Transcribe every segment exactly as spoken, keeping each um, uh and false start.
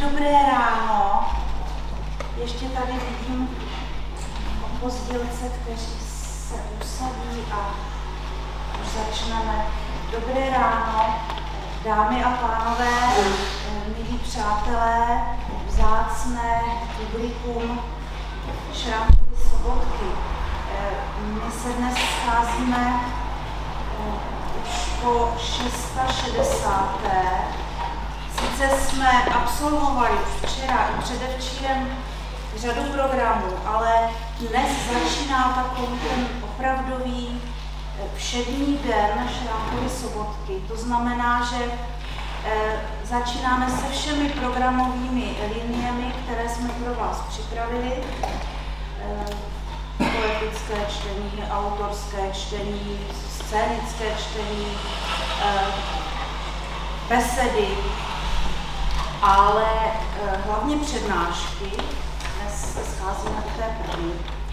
dobré ráno. Ještě tady vidím opozdělce, kteří se usadí a už začneme. Dobré ráno, dámy a pánové, milí přátelé, vzácné publikum Šrámkovy sobotky. My se dnes scházíme už po šedesáté šesté Sice jsme absolvovali včera i předevčírem řadu programů, ale dnes začíná takový ten opravdový všední den Šrámkovy sobotky. To znamená, že e, začínáme se všemi programovými liniemi, které jsme pro vás připravili. E, poetické čtení, autorské čtení, scénické čtení, e, besedy, ale e, hlavně přednášky. Dnes se scházíme v té první.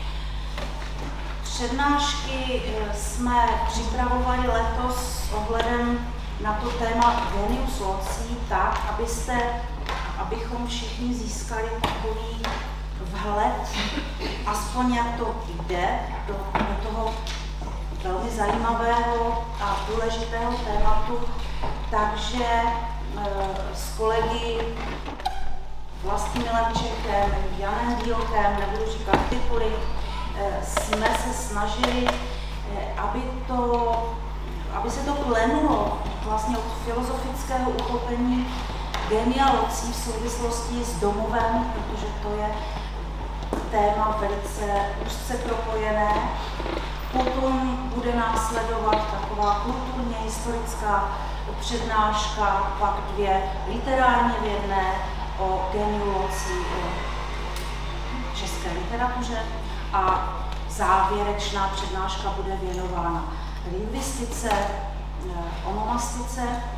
Přednášky e, jsme připravovali letos s ohledem na to téma genius loci tak, abyste, abychom všichni získali takový vhled, aspoň jak to jde, do, do toho velmi zajímavého a důležitého tématu. Takže e, s kolegy Vlastimilem Čechem, Janem Dílkem, nebudu říkat tituly, e, jsme se snažili, e, aby, to, aby se to plenulo vlastně od filozofického uchopení genia loci v souvislosti s domovem, protože to je téma velice úzce propojené. Potom bude následovat taková kulturně historická přednáška, pak dvě literárně v jedné o geniu loci v české literatuře a závěrečná přednáška bude věnována lingvistice, onomastice,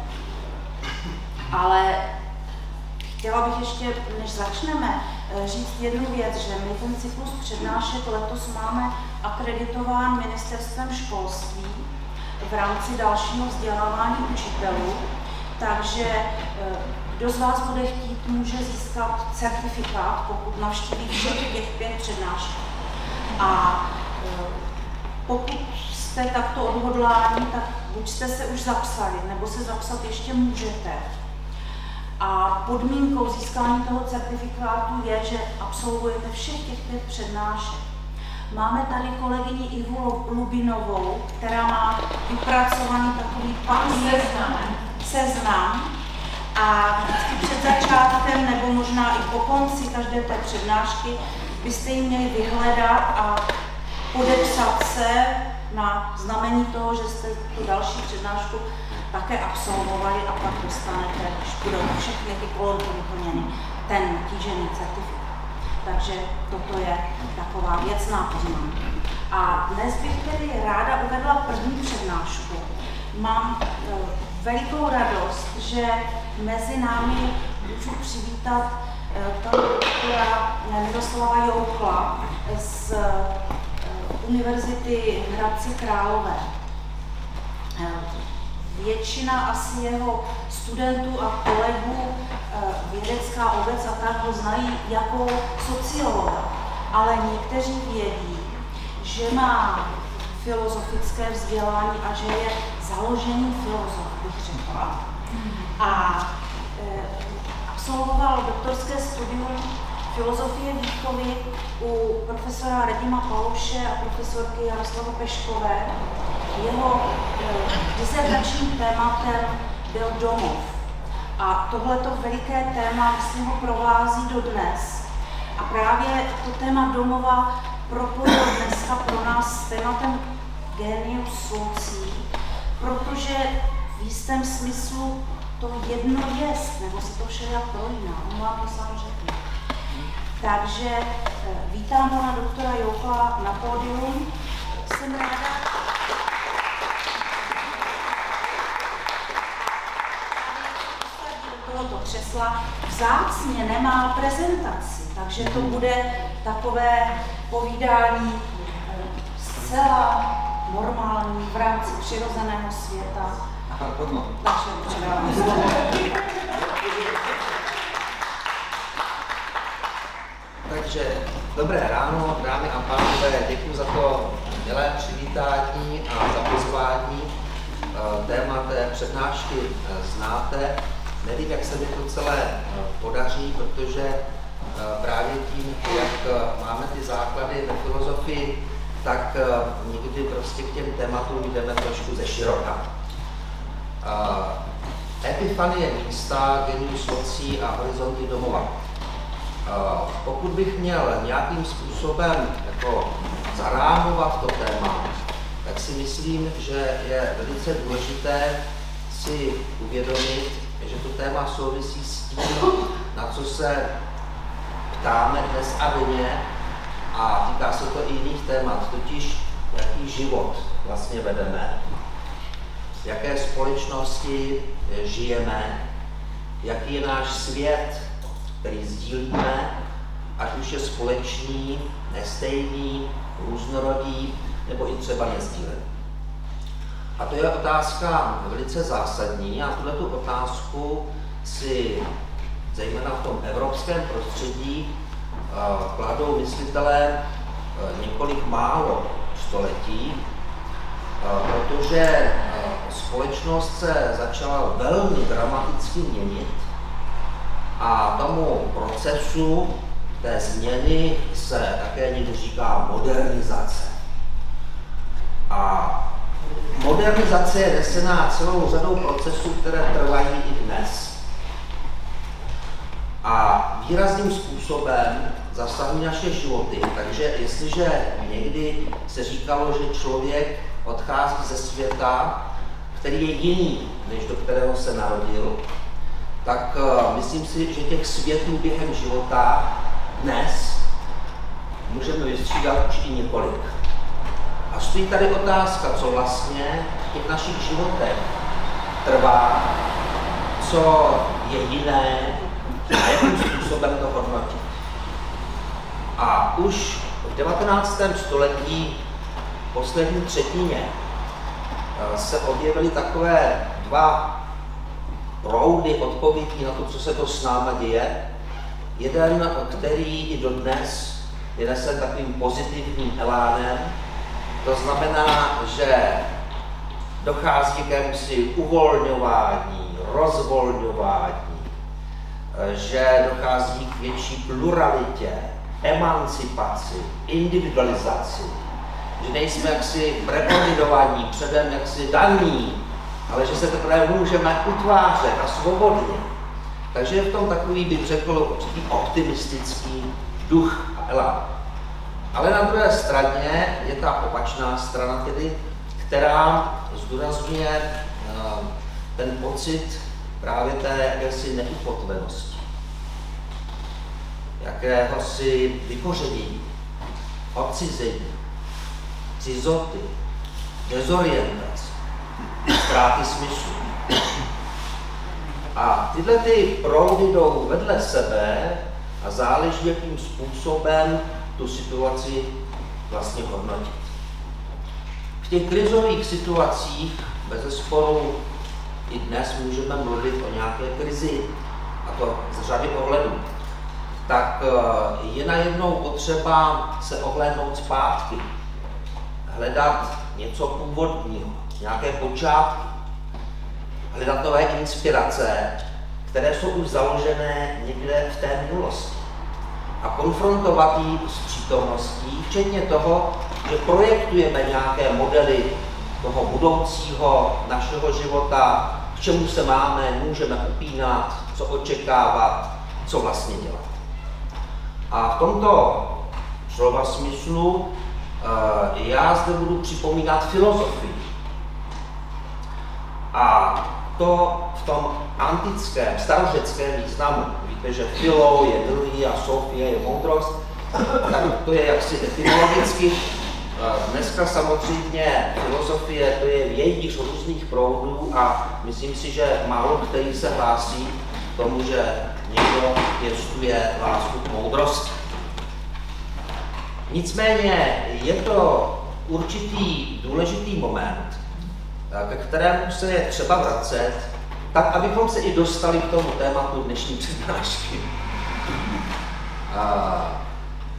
ale chtěla bych ještě, než začneme, říct jednu věc, že my ten cyklus přednášek letos máme akreditován Ministerstvem školství v rámci dalšího vzdělávání učitelů, takže kdo z vás bude chtít, může získat certifikát, pokud navštíví všech těch pět přednášek. A pokud jste takto odhodláni, tak buď jste se už zapsali, nebo se zapsat ještě můžete. A podmínkou získání toho certifikátu je, že absolvujete všech těch pět přednášek. Máme tady kolegyni Ivu Lubinovou, která má vypracovaný takový papír, seznam. A vždycky před začátkem, nebo možná i po konci každé té přednášky, byste ji měli vyhledat a podepsat se na znamení toho, že jste tu další přednášku také absolvovali a pak dostanete, když budou všechny ty kolonky vyplněny, ten tížený certifikát. Takže toto je taková věcná poznámka. A dnes bych tedy ráda uvedla první přednášku. Mám e, velikou radost, že mezi námi můžu přivítat e, pana doktora Miroslava Joukla z e, Univerzity Hradci Králové. E, Většina asi jeho studentů a kolegů, vědecká obec a tak ho znají jako sociologa, ale někteří vědí, že má filozofické vzdělání a že je založený filozof, bych řekla. A e, absolvoval doktorské studium filozofie výchovy u profesora Radima Paluše a profesorky Jaroslavy Peškové. Jeho e, disertačním tématem byl domov. A tohleto veliké téma myslím ho provází dodnes. A právě to téma domova propojil dneska pro nás s tématem genius loci, protože v jistém smyslu to jedno jest, nebo se to všelijak prolíná, on vám to sám řekne. Takže e, vítám pana doktora Joukla na pódium. Jsem ráda, tohoto křesla vzácně nemá prezentaci, takže to bude takové povídání zcela normální v rámci přirozeného světa. Takže předávám slovo. Takže dobré ráno, dámy a pánové, děkuji za to milé přivítání a za pozvání. Téma té přednášky znáte. Nevím, jak se mi to celé podaří, protože právě tím, jak máme ty základy ve filozofii, tak někdy prostě k těm tématům jdeme trošku ze široka. Epifanie místa, genius loci a horizonty domova. Pokud bych měl nějakým způsobem jako zarámovat to téma, tak si myslím, že je velice důležité si uvědomit, že to téma souvisí s tím, na co se ptáme dnes a denně, a týká se to i jiných témat, totiž jaký život vlastně vedeme, v jaké společnosti žijeme, jaký je náš svět, který sdílíme, ať už je společný, nestejný, různorodý, nebo i třeba nezdílený. A to je otázka velice zásadní a tuto otázku si zejména v tom evropském prostředí kladou myslitelé několik málo století, protože společnost se začala velmi dramaticky měnit a tomu procesu té změny se také někdy říká modernizace. A modernizace je nesená celou řadou procesů, které trvají i dnes. A výrazným způsobem zasahují naše životy. Takže jestliže někdy se říkalo, že člověk odchází ze světa, který je jiný, než do kterého se narodil, tak uh, myslím si, že těch světů během života dnes můžeme vystřídat už i několik. A stojí tady otázka, co vlastně v těch našich životech trvá, co je jiné a jakým způsobem to hodnotit. A už v devatenáctém století, v poslední třetině, se objevily takové dva proudy odpovědí na to, co se to s náma děje. Jeden, který i dodnes je nesen takovým pozitivním elánem, to znamená, že dochází k jakémusi uvolňování, rozvolňování, že dochází k větší pluralitě, emancipaci, individualizaci, že nejsme jaksi prekoordinovaní, předem jaksi daní, ale že se teprve můžeme utvářet a svobodně. Takže je v tom takový, bych řekl, určitý optimistický duch a elán. Ale na druhé straně je ta opačná strana, tedy, která zdůrazňuje uh, ten pocit právě té jakési neupotvenosti, jakéhosi vykořenění, odcizení, cizoty, dezorientace, ztráty smyslu. A tyhle ty proudy jdou vedle sebe a záleží, jakým způsobem tu situaci vlastně hodnotit. V těch krizových situacích bezesporu i dnes můžeme mluvit o nějaké krizi, a to z řady ohledů. Tak je najednou potřeba se ohlédnout zpátky, hledat něco původního, nějaké počátky, hledat nové inspirace, které jsou už založené někde v té minulosti. A konfrontovat ji s přítomností, včetně toho, že projektujeme nějaké modely toho budoucího našeho života, k čemu se máme, můžeme upínat, co očekávat, co vlastně dělat. A v tomto slova smyslu já zde budu připomínat filozofii. A to v tom antickém, starořeckém významu. Víte, že philo je druhý a sofie je moudrost, tak to je jaksi etymologicky. Dneska samozřejmě filozofie to je vějíř různých proudů a myslím si, že málo který se hlásí k tomu, že někdo pěstuje lásku k moudrosti. Nicméně je to určitý důležitý moment, ke kterému se je třeba vracet, tak abychom se i dostali k tomu tématu dnešní přednášky.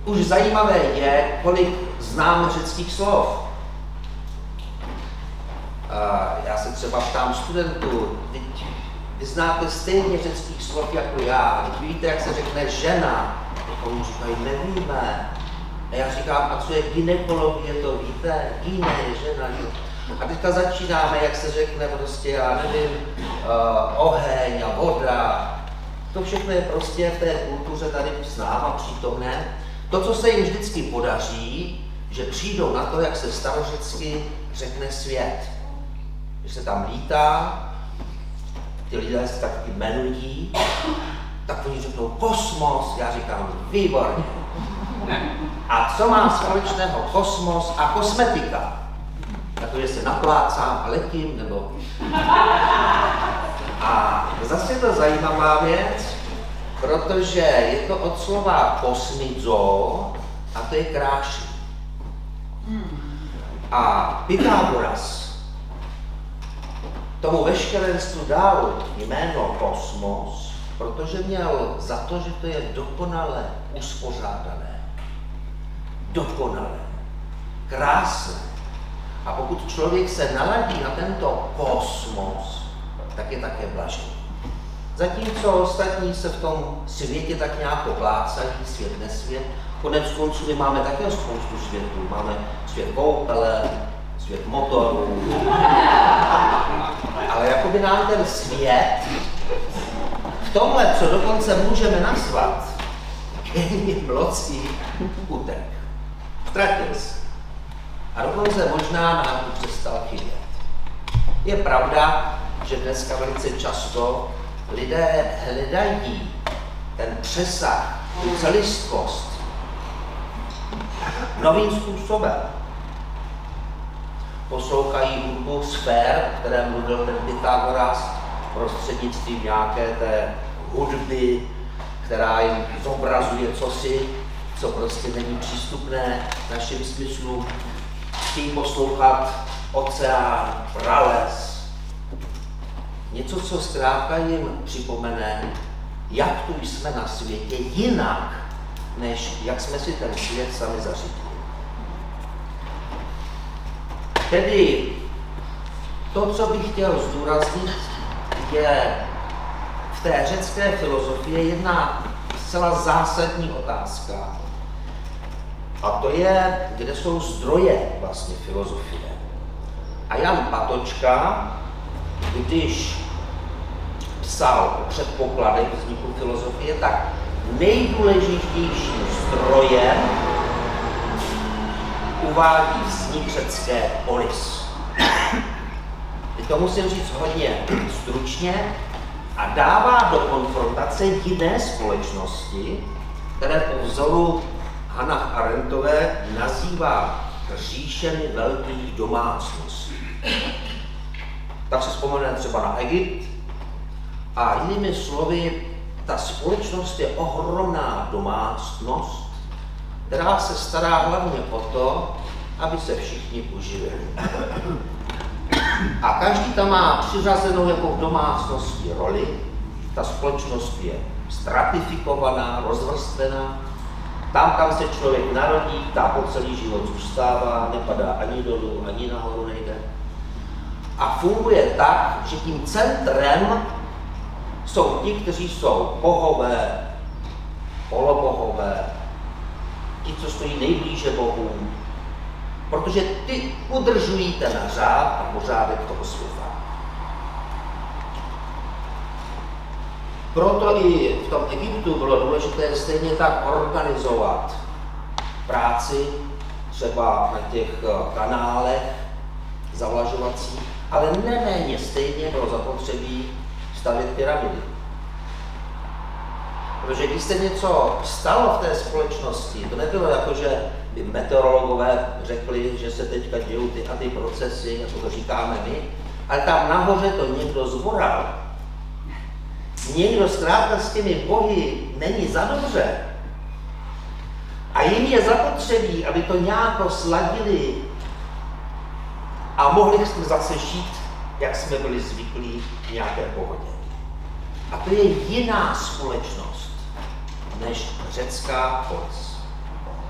už zajímavé je, kolik známe řeckých slov. Já se třeba ptám studentů, vy znáte stejně řeckých slov jako já, teď víte, jak se řekne žena, a oni říkají, nevíme. A já říkám, a co je gynekologie, to víte? Gyne je žena. A teďka začínáme, jak se řekne prostě, já nevím, uh, oheň a voda. To všechno je prostě v té kultuře tady s náma přítomné. To, co se jim vždycky podaří, že přijdou na to, jak se starořecky řekne svět. Když se tam lítá, ty lidé se tak jmenují, tak oni řeknou kosmos, já říkám výborně. A co má společného kosmos a kosmetika? Takže se naplácám a letím, nebo... A zase je to zajímavá věc, protože je to od slova kosmizo a to je krášení. A Pythagoras tomu veškerenstvu dal jméno kosmos, protože měl za to, že to je dokonale uspořádané, dokonalé, krásné. A pokud člověk se naladí na tento kosmos, tak je také blažený. Zatímco ostatní se v tom světě tak nějak poplácají, svět nesvět. Konec konců my máme také spoustu světů. Máme svět koupele, svět motorů. Ale jakoby nám ten svět v tomhle, co dokonce můžeme nazvat, je mlocí utek. Ztratil se. A dokonce možná nám přestal chybět. Je pravda, že dneska velice často lidé hledají ten přesah, tu celistvost novým způsobem. Poslouchají hudbu sfér, o které mluvil ten Pythagoras, prostřednictvím nějaké té hudby, která jim zobrazuje cosi, co prostě není přístupné našim smyslům. Chtějí poslouchat oceán, prales, něco, co zkrátka jim připomene, jak tu jsme na světě jinak, než jak jsme si ten svět sami zařídili. Tedy to, co bych chtěl zdůraznit, je v té řecké filozofii jedna zcela zásadní otázka. A to je, kde jsou zdroje vlastně filozofie. A Jan Patočka, když psal o předpokladech vzniku filozofie, tak nejdůležitějším zdrojem uvádí vznik řecké polis. Teď to musím říct hodně stručně a dává do konfrontace jiné společnosti, které po vzoru Hannah Arendtové nazývá říšemi velkých domácností. Tak se vzpomeneme třeba na Egypt a jinými slovy, ta společnost je ohromná domácnost, která se stará hlavně o to, aby se všichni uživili. A každý tam má přiřazenou jako v domácnosti roli, ta společnost je stratifikovaná, rozvrstvená. Tam, kam se člověk narodí, tam po celý život zůstává, nepadá ani dolů, ani nahoru nejde. A funguje tak, že tím centrem jsou ti, kteří jsou bohové, polobohové, ti, co stojí nejblíže bohům, protože ty udržují ten řád a pořádek toho světa. Proto i v tom Egyptu bylo důležité stejně tak organizovat práci, třeba na těch kanálech zavlažovacích, ale neméně stejně bylo zapotřebí stavět pyramidy. Protože když se něco stalo v té společnosti, to nebylo jako, že by meteorologové řekli, že se teďka dějou ty a ty procesy, jako to říkáme my, ale tam nahoře to někdo zvoral. Někdo zkrátka s těmi bohy není za dobře. A jim je zapotřebí, aby to nějak sladili a mohli jsme zase žít, jak jsme byli zvyklí v nějaké pohodě. A to je jiná společnost než řecká polis.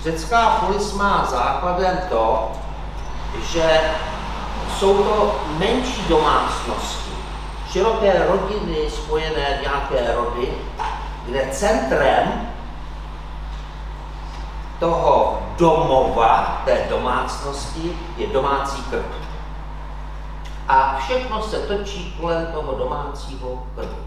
Řecká polis má základem to, že jsou to menší domácnosti, široké rodiny spojené v nějaké rody, kde centrem toho domova, té domácnosti, je domácí krb. A všechno se točí kolem toho domácího krbu.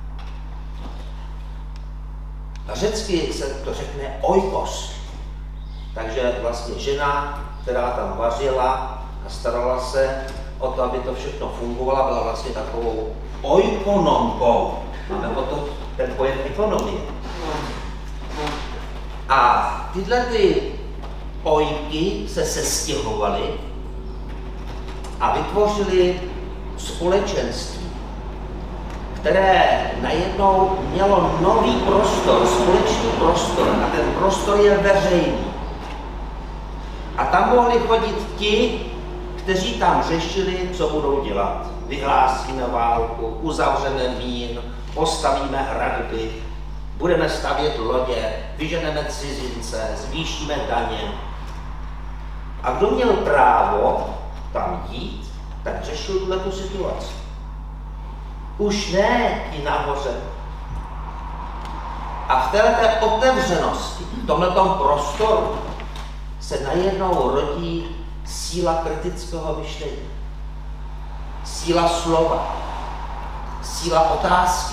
A řecky se to řekne oikos. Takže vlastně žena, která tam vařila a starala se o to, aby to všechno fungovalo, byla vlastně takovou oikonomkou. Máme o to ten pojem ekonomie. A tyhle ty ojky se sestěhovaly a vytvořily společenství, které najednou mělo nový prostor, společný prostor, a ten prostor je veřejný. A tam mohli chodit ti, kteří tam řešili, co budou dělat. Vyhlásíme válku, uzavřeme mín, postavíme hradby, budeme stavět lodě, vyženeme cizince, zvýšíme daně. A kdo měl právo tam jít, tak řešil tuto situaci. Už ne ti nahoře. A v této otevřenosti, v tomhletom prostoru, se najednou rodí síla kritického myšlení, síla slova, síla otázky.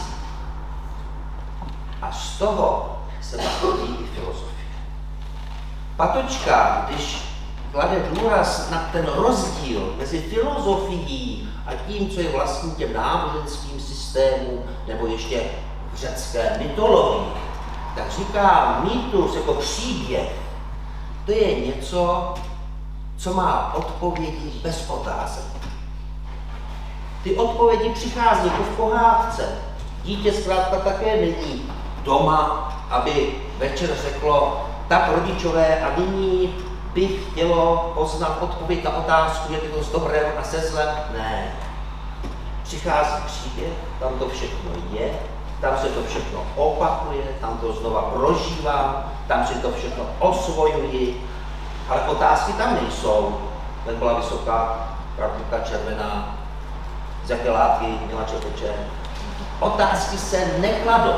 A z toho se narodí i filozofie. Patočka, když klade důraz na ten rozdíl mezi filozofií a tím, co je vlastní těm náboženským systémům, nebo ještě v řecké mytologii, tak říká mýtus jako příběh, to je něco, co má odpovědi bez otázek. Ty odpovědi přichází jako v pohádce. Dítě zkrátka také není doma, aby večer řeklo, tak rodičové, a nyní bych chtělo poznat odpověď na otázku, jak je to s dobrem a se zlem. Ne. Přichází příběh, tam to všechno je, tam se to všechno opakuje, tam to znova prožívám, tam si to všechno osvojuji, ale otázky tam nejsou. Tak byla vysoká, pravidelka červená, z jaké látky měla čepeče. Otázky se nekladou.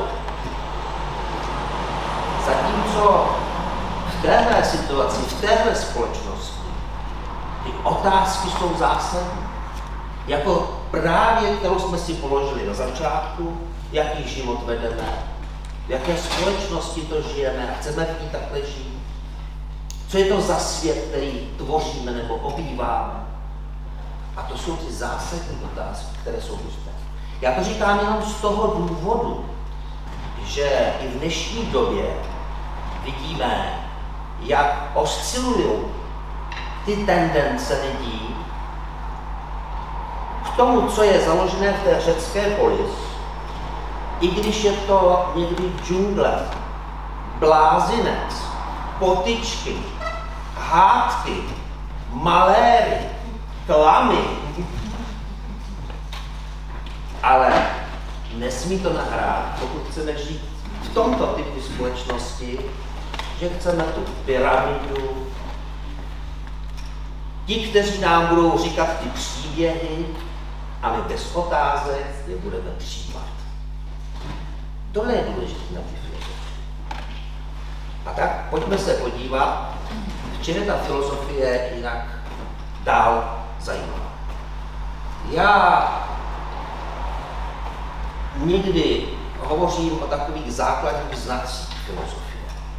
Zatímco v téhle situaci, v téhle společnosti, ty otázky jsou zásadní. Jako právě, kterou jsme si položili na začátku, jaký život vedeme, v jaké společnosti to žijeme a chceme v ní takhle žít. Co je to za svět, který tvoříme nebo obýváme? A to jsou ty zásadní otázky, které jsou důležité. Já to říkám jenom z toho důvodu, že i v dnešní době vidíme, jak oscilují ty tendence lidí k tomu, co je založené v té řecké polis, i když je to někdy džungle, blázinec, potyčky, hádky, maléry, klamy, ale nesmí to nahrát, pokud chceme žít v tomto typu společnosti, že chceme tu pyramidu, ti, kteří nám budou říkat ty příběhy a my bez otázek je budeme přijímat. Tohle je důležité na ty filozofie. A tak pojďme se podívat, v čem je ta filozofie jinak dál zajímavá. Já někdy hovořím o takových základních znacích filozofie.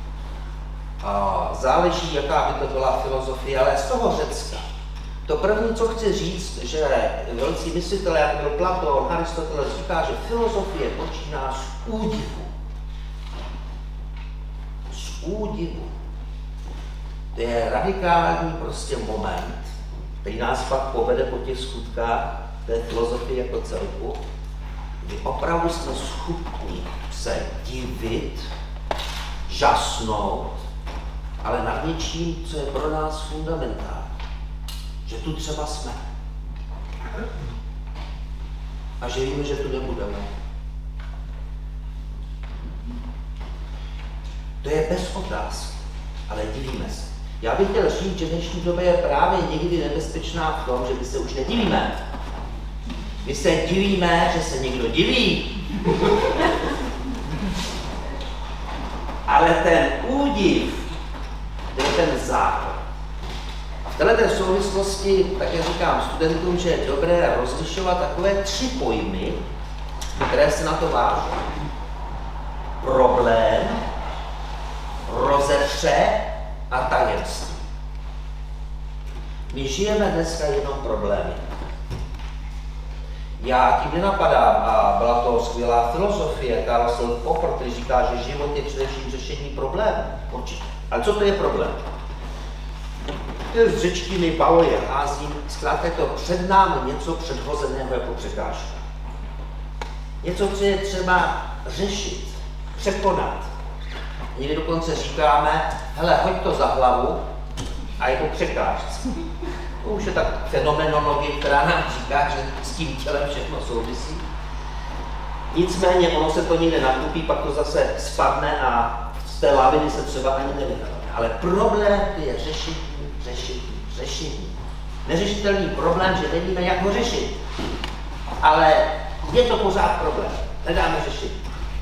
A záleží, jaká by to byla filozofie, ale z toho Řecka. To první, co chci říct, že velcí myslitelé, jako byl Platón, Aristoteles, říká, že filozofie počíná z údivu. Z údivu. To je radikální prostě moment, který nás pak povede po těch skutkách té filozofie jako celku, kdy opravdu jsme schopni se divit, žasnout, ale nad něčím, co je pro nás fundamentální. Že tu třeba jsme. A že víme, že tu nebudeme. To je bez otázky. ale divíme se. Já bych chtěl říct, že dnešní doba je právě někdy nebezpečná v tom, že my se už nedivíme. My se divíme, že se někdo diví. Ale ten údiv, to je ten základ. A v této souvislosti také říkám studentům, že je dobré rozlišovat takové tři pojmy, které se na to váží. Problém, rozepře a tajemství. My žijeme dneska jenom problémy. Já tím nenapadám, a byla to skvělá filozofie, Karl Popper, který říká, že život je především řešení problémů. Určitě. Ale co to je problém? To je z řečtiny Paolo je hází, zkrátka je to před námi něco předhozeného jako překážka. Něco, co je třeba řešit, překonat. Někdy dokonce říkáme, hele, hoď to za hlavu a je to překážce. To už je tak fenomenologie, která nám říká, že s tím tělem všechno souvisí. Nicméně ono se to někde nakupí, pak to zase spadne a z té laviny se třeba ani nevyhne. Ale problém je řešení, řešení, řešení. Neřešitelný problém, že nevíme, jak ho řešit. Ale je to pořád problém, nedáme řešení.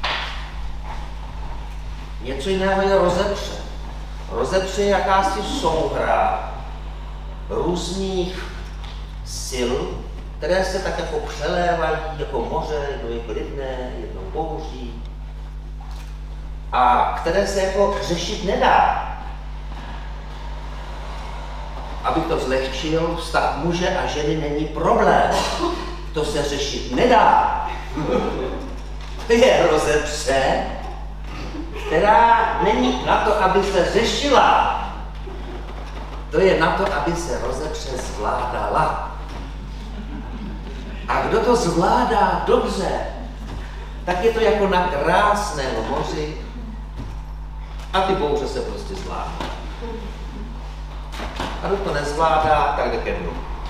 Něco jiného je rozepře. Rozepře je jakási souhra různých sil, které se tak jako přelévají jako moře, jednou je klidné, jednou bouří, a které se jako řešit nedá. Abych to zlehčil, vztah muže a ženy není problém. To se řešit nedá. To je rozepře, která není na to, aby se řešila. To je na to, aby se rozepře zvládala. A kdo to zvládá dobře, tak je to jako na krásném moři a ty bouře se prostě zvládnou. A kdo to nezvládá, tak jde ke dnu.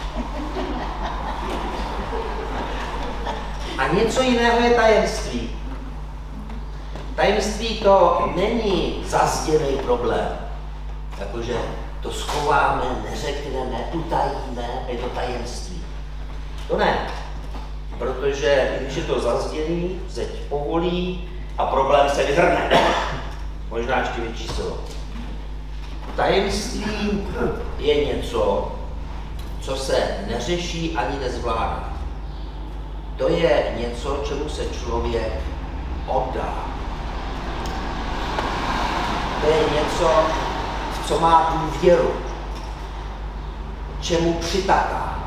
A něco jiného je tajemství. Tajemství to není zazděný problém. Jakože to schováme, neřekneme, utajíme, je to tajemství. To ne. Protože když je to zazděný, zeď povolí a problém se vyhrne. Možná ještě větší slovo. Tajemství je něco, co se neřeší ani nezvládá. To je něco, čemu se člověk oddá. To je něco, v co má důvěru, čemu přitaká.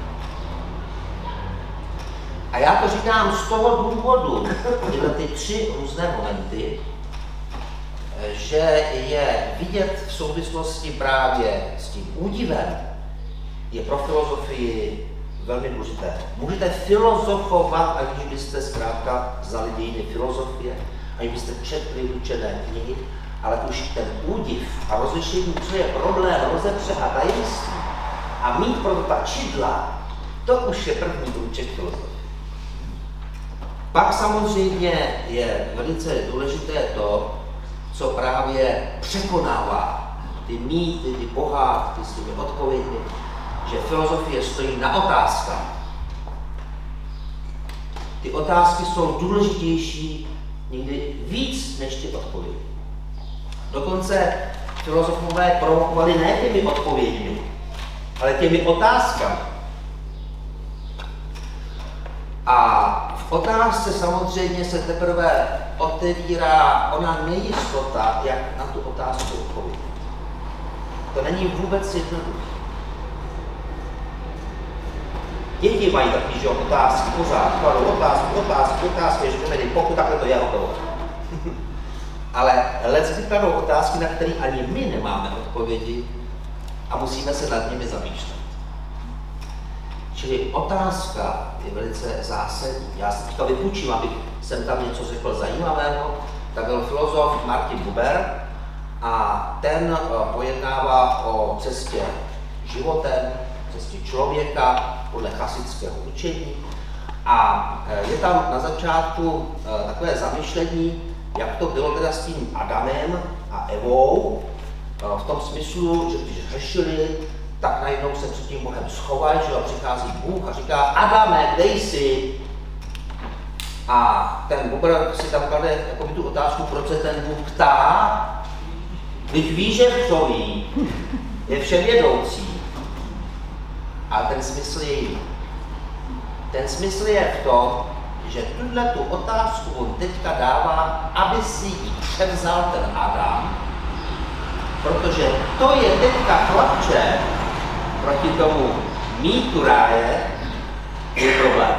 A já to říkám z toho důvodu, tyhle ty tři různé momenty, že je vidět v souvislosti právě s tím údivem, je pro filozofii velmi důležité. Můžete filozofovat, aniž byste zkrátka vzali dějiny filozofie, aniž byste četli učené knihy, ale už ten údiv a rozlišení, co je problém, rozepře a tajemství, a mít proto ta čidla, to už je první průček filozofie. Pak samozřejmě je velice důležité to, co právě překonává ty mýty, ty pohádky s těmi odpověďmi, že filozofie stojí na otázkách. Ty otázky jsou důležitější někdy víc než ty odpovědi. Dokonce filozofové provokovali ne těmi odpověďmi, ale těmi otázkami. A v otázce samozřejmě se teprve otevírá ona nejistota, jak na tu otázku odpovědět. To není vůbec jednoduché. Děti mají taky, že otázky pořád, kladou otázku, otázku, otázku, že nevím, pokud takhle to je hotovo. Ale leckdy kladou otázky, na které ani my nemáme odpovědi a musíme se nad nimi zamýšlet. Čili otázka je velice zásadní. Já si teďka vypůjčím, abych jsem tam něco řekl zajímavého. Tak byl filozof Martin Buber a ten pojednává o cestě životem, cestě člověka podle chasického učení. A je tam na začátku takové zamyšlení, jak to bylo teda s tím Adamem a Evou, v tom smyslu, že když řešili, tak najednou se před tím Bohem schovají, že přichází Bůh a říká: Adame, kde jsi? A ten Bůh si tam klade jako tu otázku, proč se ten Bůh ptá, když ví, že včoví je vševědoucí. A ten smysl je jiný. Ten smysl je v tom, že tuhle tu otázku on teďka dává, aby si ji převzal ten Adam, protože to je teďka chlapče proti tomu mýtu ráje, je problém.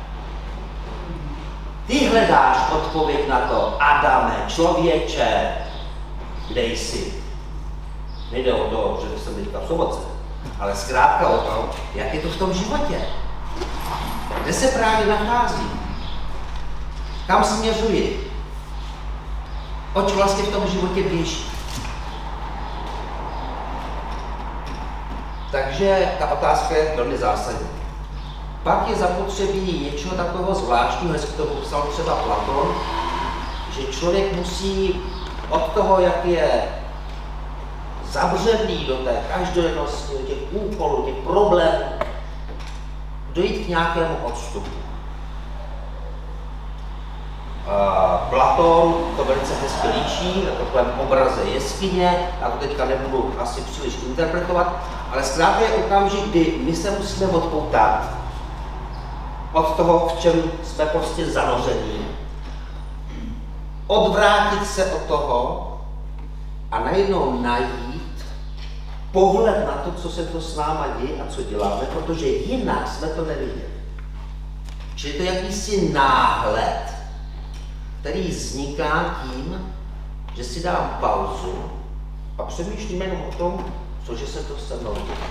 Ty hledáš odpověď na to: Adame, člověče, kde jsi? Nejde o to, že jsem teďka v Sobotce, ale zkrátka o to, jak je to v tom životě. Kde se právě nachází? Kam směřuji? Oč vlastně v tom životě běží? Takže ta otázka je velmi zásadní. Pak je zapotřebí něčeho takového zvláštního, hezky to popsal třeba Platon, že člověk musí od toho, jak je zabředlý do té každodennosti, do těch úkolů, těch problémů, dojít k nějakému odstupu. Uh, Platon to velice hezky líčí na takovém obraze jeskyně, já to teďka nebudu asi příliš interpretovat, ale zkrátka je okamžik, kdy my se musíme odpoutat od toho, v čem jsme prostě zanoření, odvrátit se od toho a najednou najít pohled na to, co se to s náma děje a co děláme, protože jinak jsme to neviděli. Čili to je jakýsi náhled, který vzniká tím, že si dám pauzu a přemýšlím jenom o tom, cože se to se mnou děje.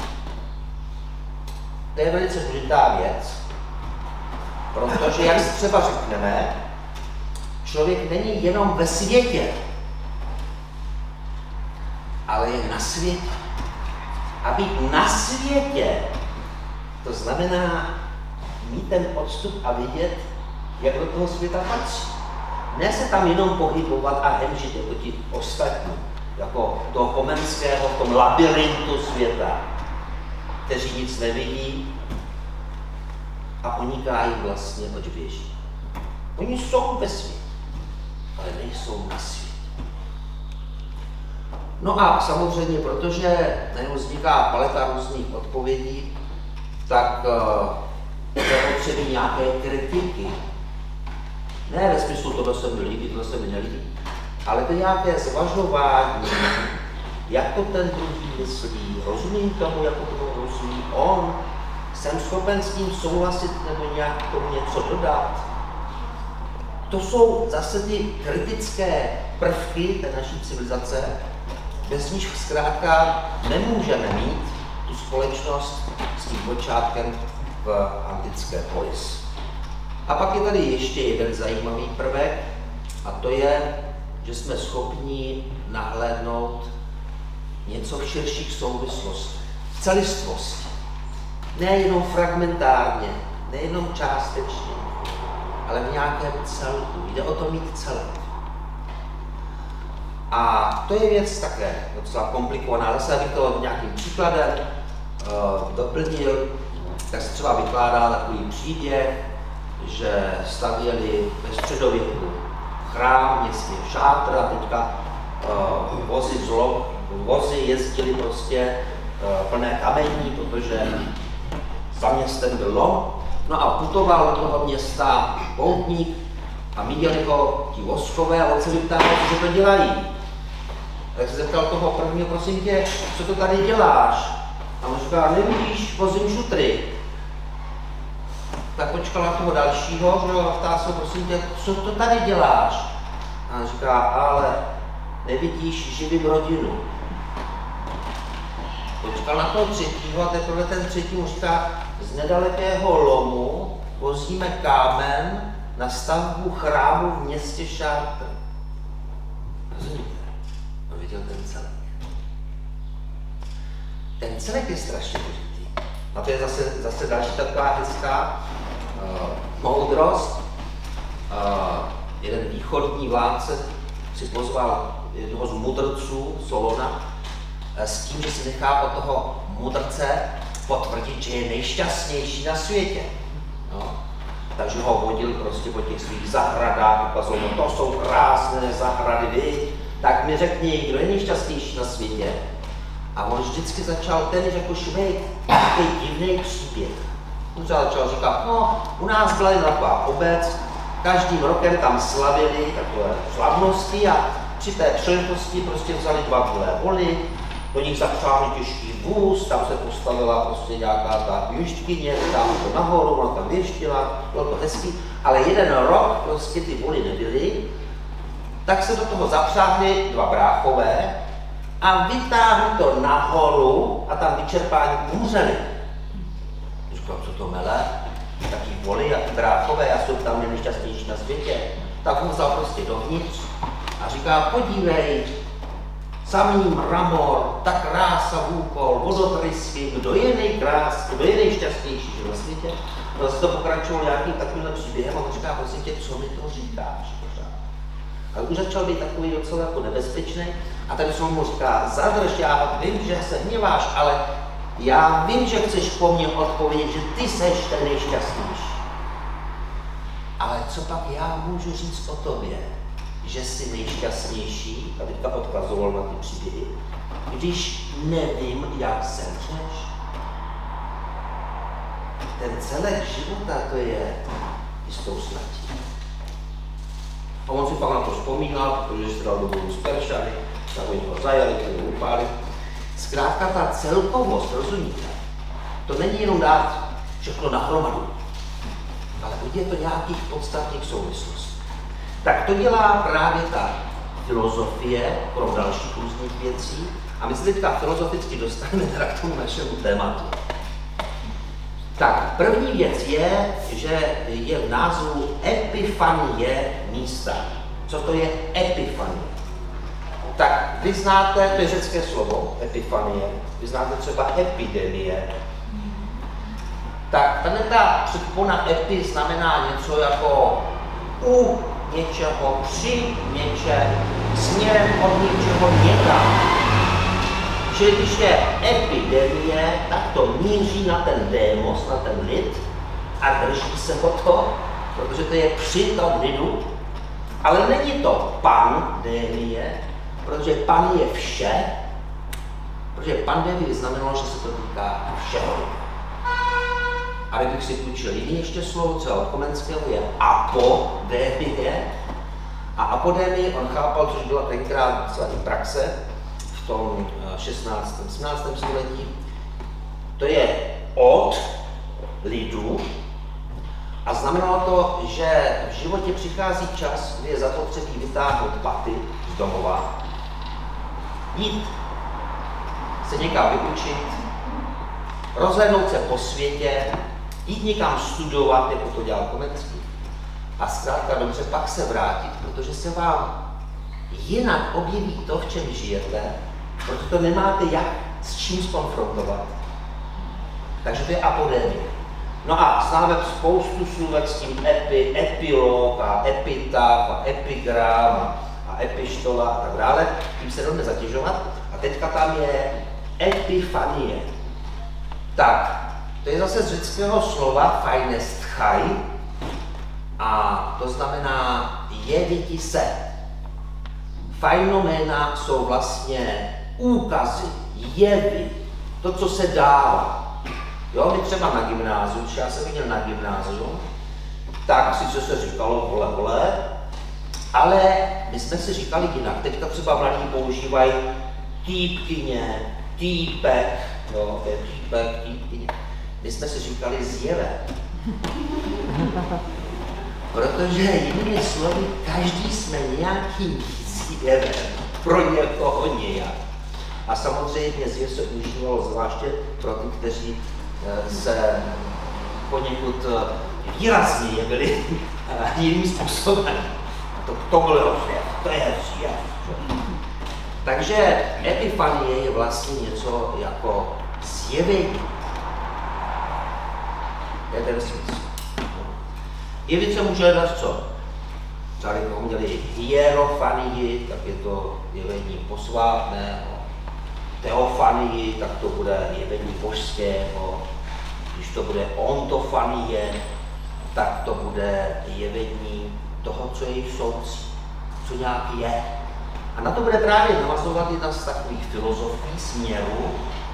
To je velice důležitá věc, protože, jak si třeba řekneme, člověk není jenom ve světě, ale je na světě. A být na světě, to znamená mít ten odstup a vidět, jak do toho světa patří. Ne se tam jenom pohybovat a hemžit jako ti ostatní, jako toho Komenského v tom labirintu světa, kteří nic nevidí a unikají vlastně, oč běží. Oni jsou ve světě, ale nejsou na světě. No a samozřejmě, protože najednou vzniká paleta různých odpovědí, tak uh, je potřebí nějaké kritiky. Ne ve smyslu, tohle se mi líbí, tohle se mi nelíbí, ale to nějaké zvažování, jak to ten druhý myslí, rozumím tomu, jako to rozumí on, jsem schopen s tím souhlasit nebo nějak tomu něco dodat. To jsou zase ty kritické prvky té naší civilizace, bez níž zkrátka nemůžeme mít tu společnost s tím počátkem v antické polis. A pak je tady ještě jeden zajímavý prvek, a to je, že jsme schopni nahlédnout něco v širších souvislostech, v celistvosti. Nejenom fragmentárně, nejenom částečně, ale v nějakém celku. Jde o to mít celek. A to je věc také docela komplikovaná. Zase, abych to nějakým příkladem uh, doplnil, tak se třeba vykládá takový příběh, že stavěli ve středověku chrám městě šátr a teďka uh, vozy, zlo, vozy jezdili prostě uh, plné kamení, protože za městem byl lom. No a putoval do toho města poutník a viděli ho ti voskové a on se vyptával, co to dělají. Tak se zeptal toho prvního, prosím tě, co to tady děláš? A on říká, nevidíš, vozím šutry. Tak počkal na toho dalšího, že jo, a ptá se, prosím tě, co to tady děláš? A on říká, ale nevidíš, živím rodinu. Počkal na toho třetího a teprve ten třetí mu říká, z nedalekého lomu vozíme kámen na stavbu chrámu v městě Šátr. Rozumíte? On viděl ten celek. Ten celek je strašně důležitý. A to je zase, zase další taková hezká uh, moudrost. Uh, jeden východní vládce si pozval jednoho z mudrců, Solona, s tím, že si nechá od toho mudrce potvrdit, že je nejšťastnější na světě. No. Takže ho vodil prostě po těch svých zahradách, ukazoval, no to jsou krásné zahrady, vy, tak mi řekni, kdo je nejšťastnější na světě. A on vždycky začal ten jako Švejk, takový divný příběh. On začal říkat, no, u nás byla jedna taková obec, každým rokem tam slavili takové slavnosti a při té příležitosti prostě vzali dva bílé voly, do nich zapřáhli těžký vůz, tam se postavila prostě nějaká ta věštkyně, tam to nahoru, ona tam věštila, bylo to hezký, ale jeden rok prostě ty voly nebyly, tak se do toho zapřáhli dva bráchové a vytáhli to nahoru a tam vyčerpání umřeli. Říkal, co to mele? Taky voly a ty bráchové, já jsou tam nejšťastnější na světě. Tak on vzal prostě dovnitř a říká, podívej, samý mramor, ta krása vůkol, vodotrysky, kdo je nejkrás, kdo je nejšťastnější že na světě. No se to pokračovalo nějakým takovýmhle příběhem a on říká, prosím tě, co mi to říkáš pořád. A už začal být takový docela jako nebezpečný a tady se mu říká, zadrž, já vím, že se hněváš, ale já vím, že chceš po mně odpovědět, že ty seš ten nejšťastnější. Ale co pak já můžu říct o tobě, že jsi nejšťastnější, a teďka odkazoval na ty příběhy, když nevím, jak zemřeš. Ten celek života to je jistou smrtí. A on si pak na to vzpomínal, protože si dal dobrou z Peršany, tak oni ho zajali, tak ho upáli. Zkrátka ta celkovost, rozumíte, to není jenom dát všechno nahromadu, ale je to nějakých podstatných souvislostí. Tak to dělá právě ta filozofie, krom dalších různých věcí. A my se teďka filozoficky dostaneme teda k tomu našemu tématu. Tak první věc je, že je v názvu epifanie místa. Co to je epifanie? Tak vy znáte, to je řecké slovo, epifanie, vy znáte třeba epidemie. Tak tady ta předpona epi znamená něco jako u něčeho, při něčem, směrem od něčeho někam. Čili když je epidemie, tak to míří na ten démos, na ten lid a drží se o to, protože to je při tom lidu, ale není to pandemie, protože pan je vše, protože pandemie znamenalo, že se to týká všeho. A kdybych si půjčil jiný ještě slovo, co od Komenského je apodemie. A apodemie on chápal, což byla tenkrát celá praxe v tom šestnáctém sedmnáctém století. To je od lidu a znamenalo to, že v životě přichází čas, kdy je zapotřebí vytáhnout paty z domova, jít se někam vyučit, rozhlédnout se po světě, jít někam studovat, jako to dělal Komenský, a zkrátka dobře pak se vrátit, protože se vám jinak objeví to, v čem žijete, protože to nemáte jak s čím zkonfrontovat. Takže to je apodemie. No a známe spoustu slůvek s tím epi, epilog a epitaf a epigram a epištola a tak dále. Tím se jdeme zatěžovat. A teďka tam je epifanie. Tak, to je zase z řeckého slova fajnestchaj a to znamená jeviti se. Fajnoména jsou vlastně úkazy, jevy, to, co se dává. Jo, my třeba na gymnáziu, když já jsem viděl na gymnáziu, tak sice se říkalo vole, vole, ale my jsme si říkali jinak. Teďka třeba mladí používají týpkyně, týpek, jo, to je týpek, týpkyně. My jsme si říkali zjeve. Protože jinými slovy, každý jsme nějakým zjevem pro někoho nějak. A samozřejmě zjev se užívalo zvláště pro ty, kteří se poněkud výrazně jevili jiným způsobem. To, to bylo zjev, to je zjev. Takže epifanie je vlastně něco jako zjevení. Je ten smysl. Jevit se může dát co? Třeba kdybychom měli hierofanii, tak je to jevení posvátného. teofanii, tak to bude jevení božského. Když to bude ontofanie, tak to bude jevení toho, co je všoucí, co nějak je. A na to bude právě navazovat jedna z takových filozofií směru,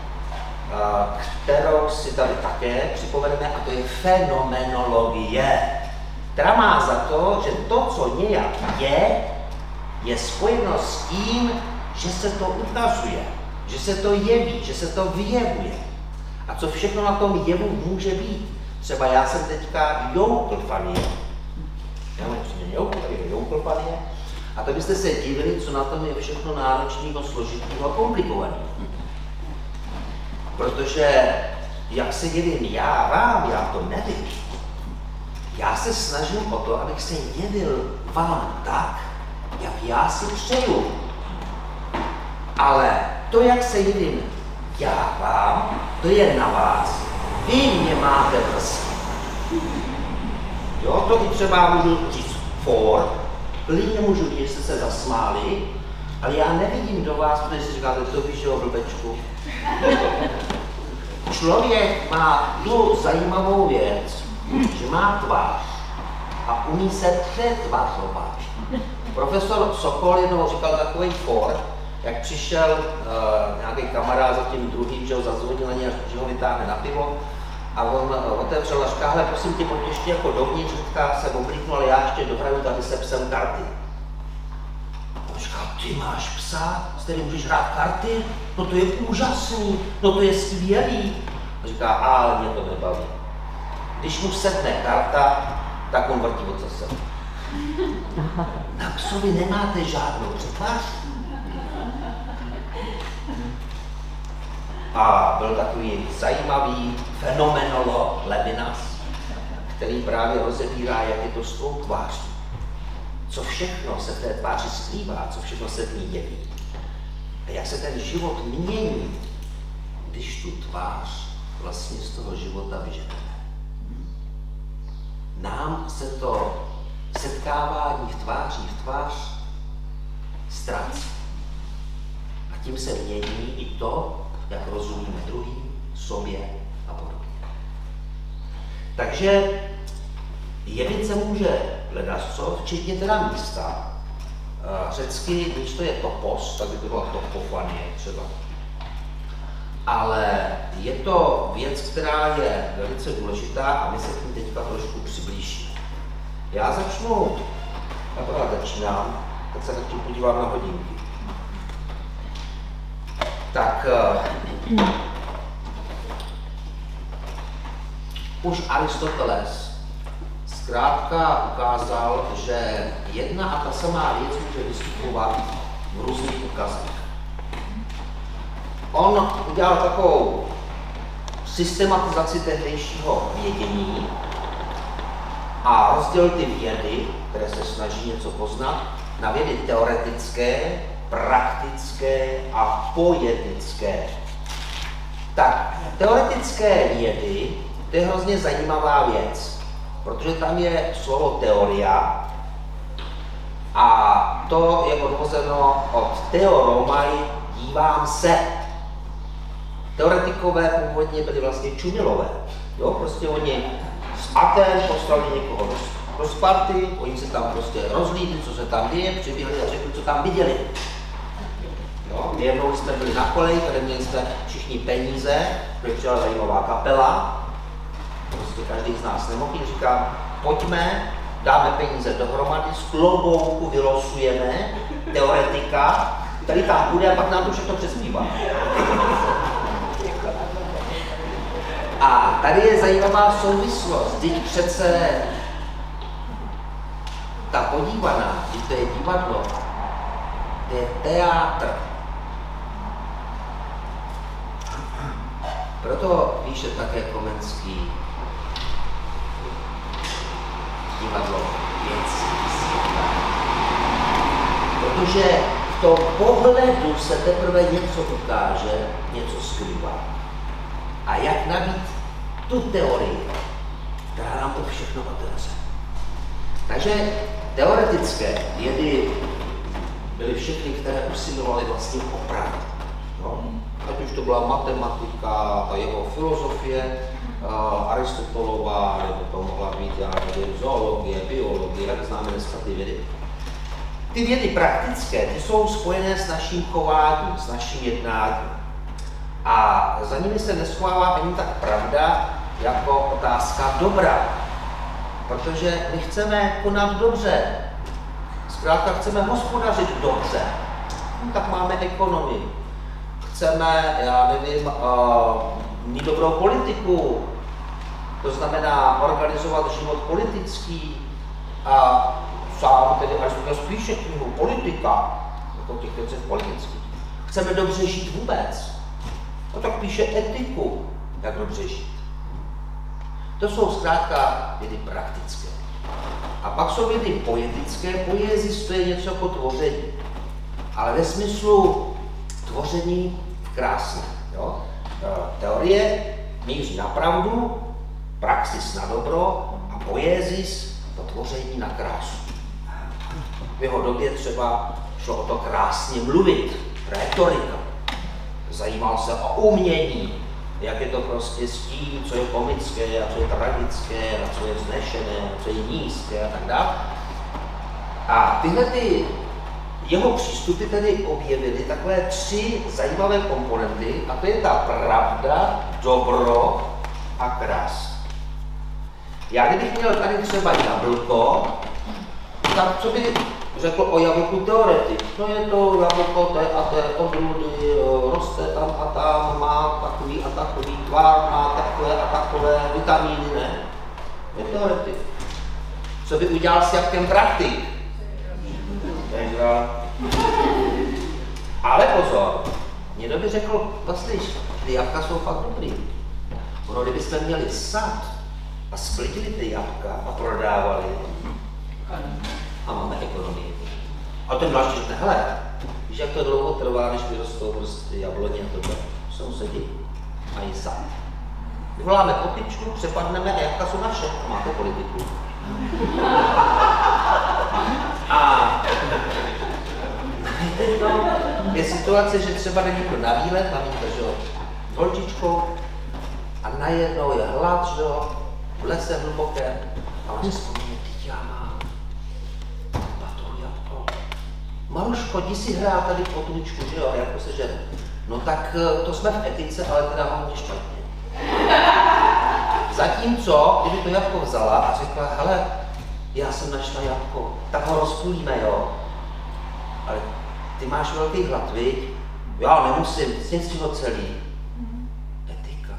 kterou si tady také připomeneme, a to je fenomenologie, která má za to, že to, co nějak je, je spojeno s tím, že se to ukazuje, že se to jeví, že se to vyjevuje. A co všechno na tom jevu může být. Třeba já jsem teďka jouklfanie. Já mám přímě joukl, tady je jouklfanie. A to byste se divili, co na tom je všechno náročného, složitého a komplikovaného. Protože jak se jevím já vám, já to nevím. Já se snažím o to, abych se jevil vám tak, jak já si přeju. Ale to, jak se jevím já vám, to je na vás. Vy mě máte prostě. Jo, to i třeba můžu říct for, klidně můžu říct, že jste se zasmáli, ale já nevidím do vás, protože si říkáte, to víš, jo, blbečku. Člověk má tu zajímavou věc, že má tvář a umí se přetvařovat. Profesor Sokol jednou říkal takový for, jak přišel uh, nějaký kamarád za tím druhým, že ho zazvonil na něj, že ho vytáhne na pivo, a on uh, otevřel a říká, hele, prosím tě, pojď ještě jako dovnitř, říká, se oblíknu, ale já ještě dohraju tady se psem karty. On říká, ty máš psa, s kterým můžeš hrát karty? No to je úžasný, no to je skvělý. On říká, ale mě to nebaví. Když mu sedne karta, tak on vrtí ocasem. Na psovi nemáte žádnou přetvář. A byl takový zajímavý fenomenolog Levinas, který právě rozebírá, jak je to s tou tváří. Co všechno se v té tváři skrývá, co všechno se v ní jeví. A jak se ten život mění, když tu tvář vlastně z toho života vyženeme. Nám se to setkávání v tváří v tvář ztrácí. A tím se mění i to, jak rozumíme druhým, sobě a podobně. Takže jevit se může ledasco, včetně teda místa. Řecky místo je topos, tak by to bylo topofanie třeba. Ale je to věc, která je velice důležitá a my se k ní teďka trošku přiblížíme. Já začnu, já právě začínám, tak se taky podívám na hodinky. Tak uh, už Aristoteles zkrátka ukázal, že jedna a ta samá věc může vystupovat v různých ukazech. On udělal takovou systematizaci tehdejšího vědění a rozdělil ty vědy, které se snaží něco poznat, na vědy teoretické, praktické a poetické. Tak teoretické vědy, to je hrozně zajímavá věc, protože tam je slovo teoria a to je odvozeno od teoromai, dívám se. Teoretikové původně byli vlastně čumilové. Jo, prostě oni z Aten poslali někoho do, do Sparty, oni se tam prostě rozlídli, co se tam děje, přiběhli a řekli, co tam viděli. Jo, jednou jsme byli na koleji, tady měli jsme všichni peníze, protože přijela zajímavá kapela, prostě každý z nás nemohl, říká, pojďme, dáme peníze dohromady, z klobouku vylosujeme teoretika, který tam bude a pak nám to všechno přespívá. A tady je zajímavá souvislost, teď přece ta podívaná, když to je divadlo, to je teátr. Proto píše také Komenský divadlo věcí světa. Protože v tom pohledu se teprve něco ukáže, něco skrývá. A jak nabít tu teorii, která nám to všechno otevře. Takže teoretické vědy byly všechny, které usilovaly vlastně o pravdu. No? už to byla matematika, ta jeho filozofie, uh, Aristotelova, nebo to mohla být, já nevím, zoologie, biologie, jak známe dneska ty vědy. Ty vědy praktické, ty jsou spojené s naším chováním, s naším jednáním. A za nimi se neschovává ani tak pravda, jako otázka dobra. Protože my chceme konat dobře. Zkrátka chceme hospodařit dobře. No, tak máme ekonomii. Chceme, já nevím, uh, mít dobrou politiku. To znamená organizovat život politický. A sám tedy až jsme spíše knihu politika, jako těch věcech politických. Chceme dobře žít vůbec. No tak píše etiku, jak dobře žít. To jsou zkrátka vědy praktické. A pak jsou vědy poetické. Poezis to je něco jako tvoření. Ale ve smyslu tvoření krásné. Jo? Teorie míří na pravdu, praxis na dobro a poezis to tvoření na krásu. V jeho době třeba šlo o to krásně mluvit, rétorika. Zajímal se o umění, jak je to prostě s tím, co je komické, a co je tragické, a co je vznešené, a co je nízké a tak dále. A tyhle ty jeho přístupy tedy objevily takové tři zajímavé komponenty, a to je ta pravda, dobro a krása. Já kdybych měl tady třeba jablko, tak co by řekl o jablku teoretik? No je to jablko té a té odrůdy, roste tam a tam, má takový a takový tvar, má takové a takové vitamíny, ne? Je teoretik. Co by udělal s jabkem praktik? Ale pozor, někdo by řekl, poslyš, ty jabka jsou fakt dobrý. Ono, kdybychom měli sad a splitili ty jabka a prodávali, a máme ekonomii. A ten další řekne, hele, víš, jak to dlouho trvá, než vyrostou prostě jabloně a tohle. Sousedi mají sad. Vyvoláme potyčku, přepadneme a jabka jsou naše. A máte politiku. A je situace, že třeba jde někdo na výlet, maminka, že jo, s holčičkou a najednou je hlad, že jo, v lese hlubokém a on si vzpomíne, teď já mám batohu jabko. Maruško, jdi si hrát tady potůčku, že jo, jako se žene. No tak to jsme v etice, ale teda hodně špatně. Zatímco, kdyby to jabko vzala a řekla, hele, já jsem našla jabko, tak ho rozpůlíme, jo. Ale ty máš velký hlad, viď? Já nemusím, sněd si ho celý. Etika.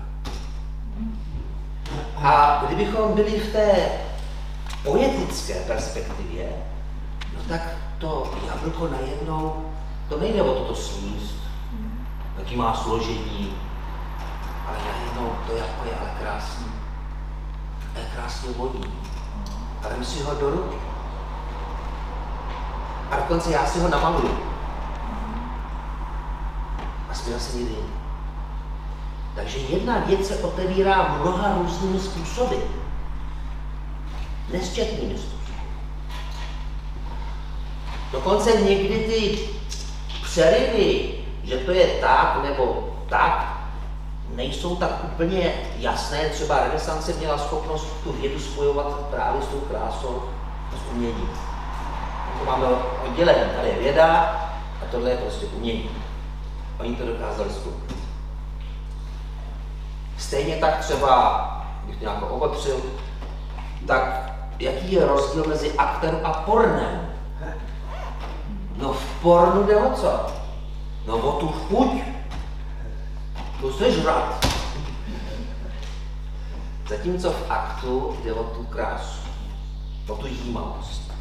A kdybychom byli v té poetické perspektivě, no tak to jablko najednou, to nejde o toto sníst, jaký má složení, ale najednou to jabko je ale krásný. A je krásně voní. A vem si ho do ruky. A dokonce já si ho namaluju. A směl se někdy jiný. Takže jedna věc se otevírá mnoha různými způsoby. Nesčetnými způsoby. Dokonce někdy ty přeryvy, že to je tak nebo tak, nejsou tak úplně jasné. Třeba renesance měla schopnost tu vědu spojovat právě s tou krásou a s uměním. To máme oddělené. Tady je věda a tohle je prostě umění. Oni to dokázali spojit. Stejně tak třeba, bych to nějak opatřil, tak jaký je rozdíl mezi aktem a pornem? No v pornu jde o co? No o tu chuť. To se žrat. Zatímco v aktu jde o tu krásu, o tu jímavost.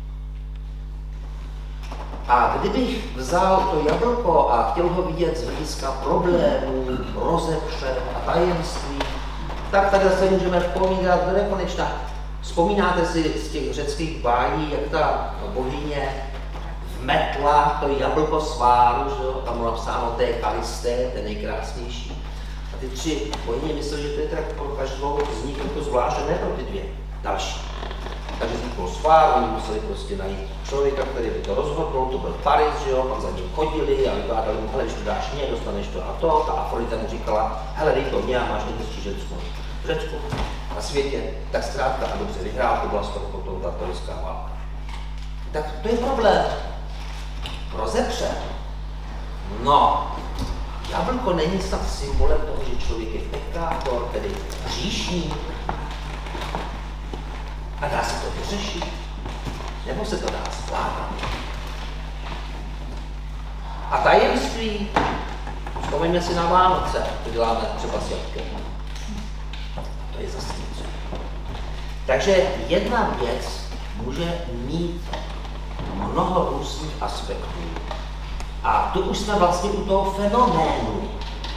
A kdybych vzal to jablko a chtěl ho vidět z hlediska problémů, rozepře a tajemství, tak tady se můžeme povídat do nekonečna. Vzpomínáte si z těch řeckých bájí, jak ta bohyně vmetla to jablko sváru, že jo? Tam bylo napsáno té Kalisté, té nejkrásnější. A ty tři bohyně mysleli, že to je teda pro každou z nich to zvláště, ne pro ty dvě další. Takže vznikl svár, oni museli prostě najít člověka, který by to rozhodnul, to byl Paris, že jo, pak za ním chodili a vykládali mu, hele, když to dáš mě, dostaneš to a to. Ta Afrodita mu říkala, hele, dej to mě a máš nejhezčí ženskou v Řecku, na světě, tak zkrátka a dobře vyhrál, to byla z toho potom ta trojská válka. Tak to je problém. Rozepře. No, jablko není snad symbolem toho, že člověk je pekátor, tedy hříšník. A dá se to vyřešit? Nebo se to dá zvládat? A tajemství, vzpomeňme si na Vánoce, to děláme třeba s jabkem. To je zase něco. Takže jedna věc může mít mnoho různých aspektů. A tu už jsme vlastně u toho fenoménu,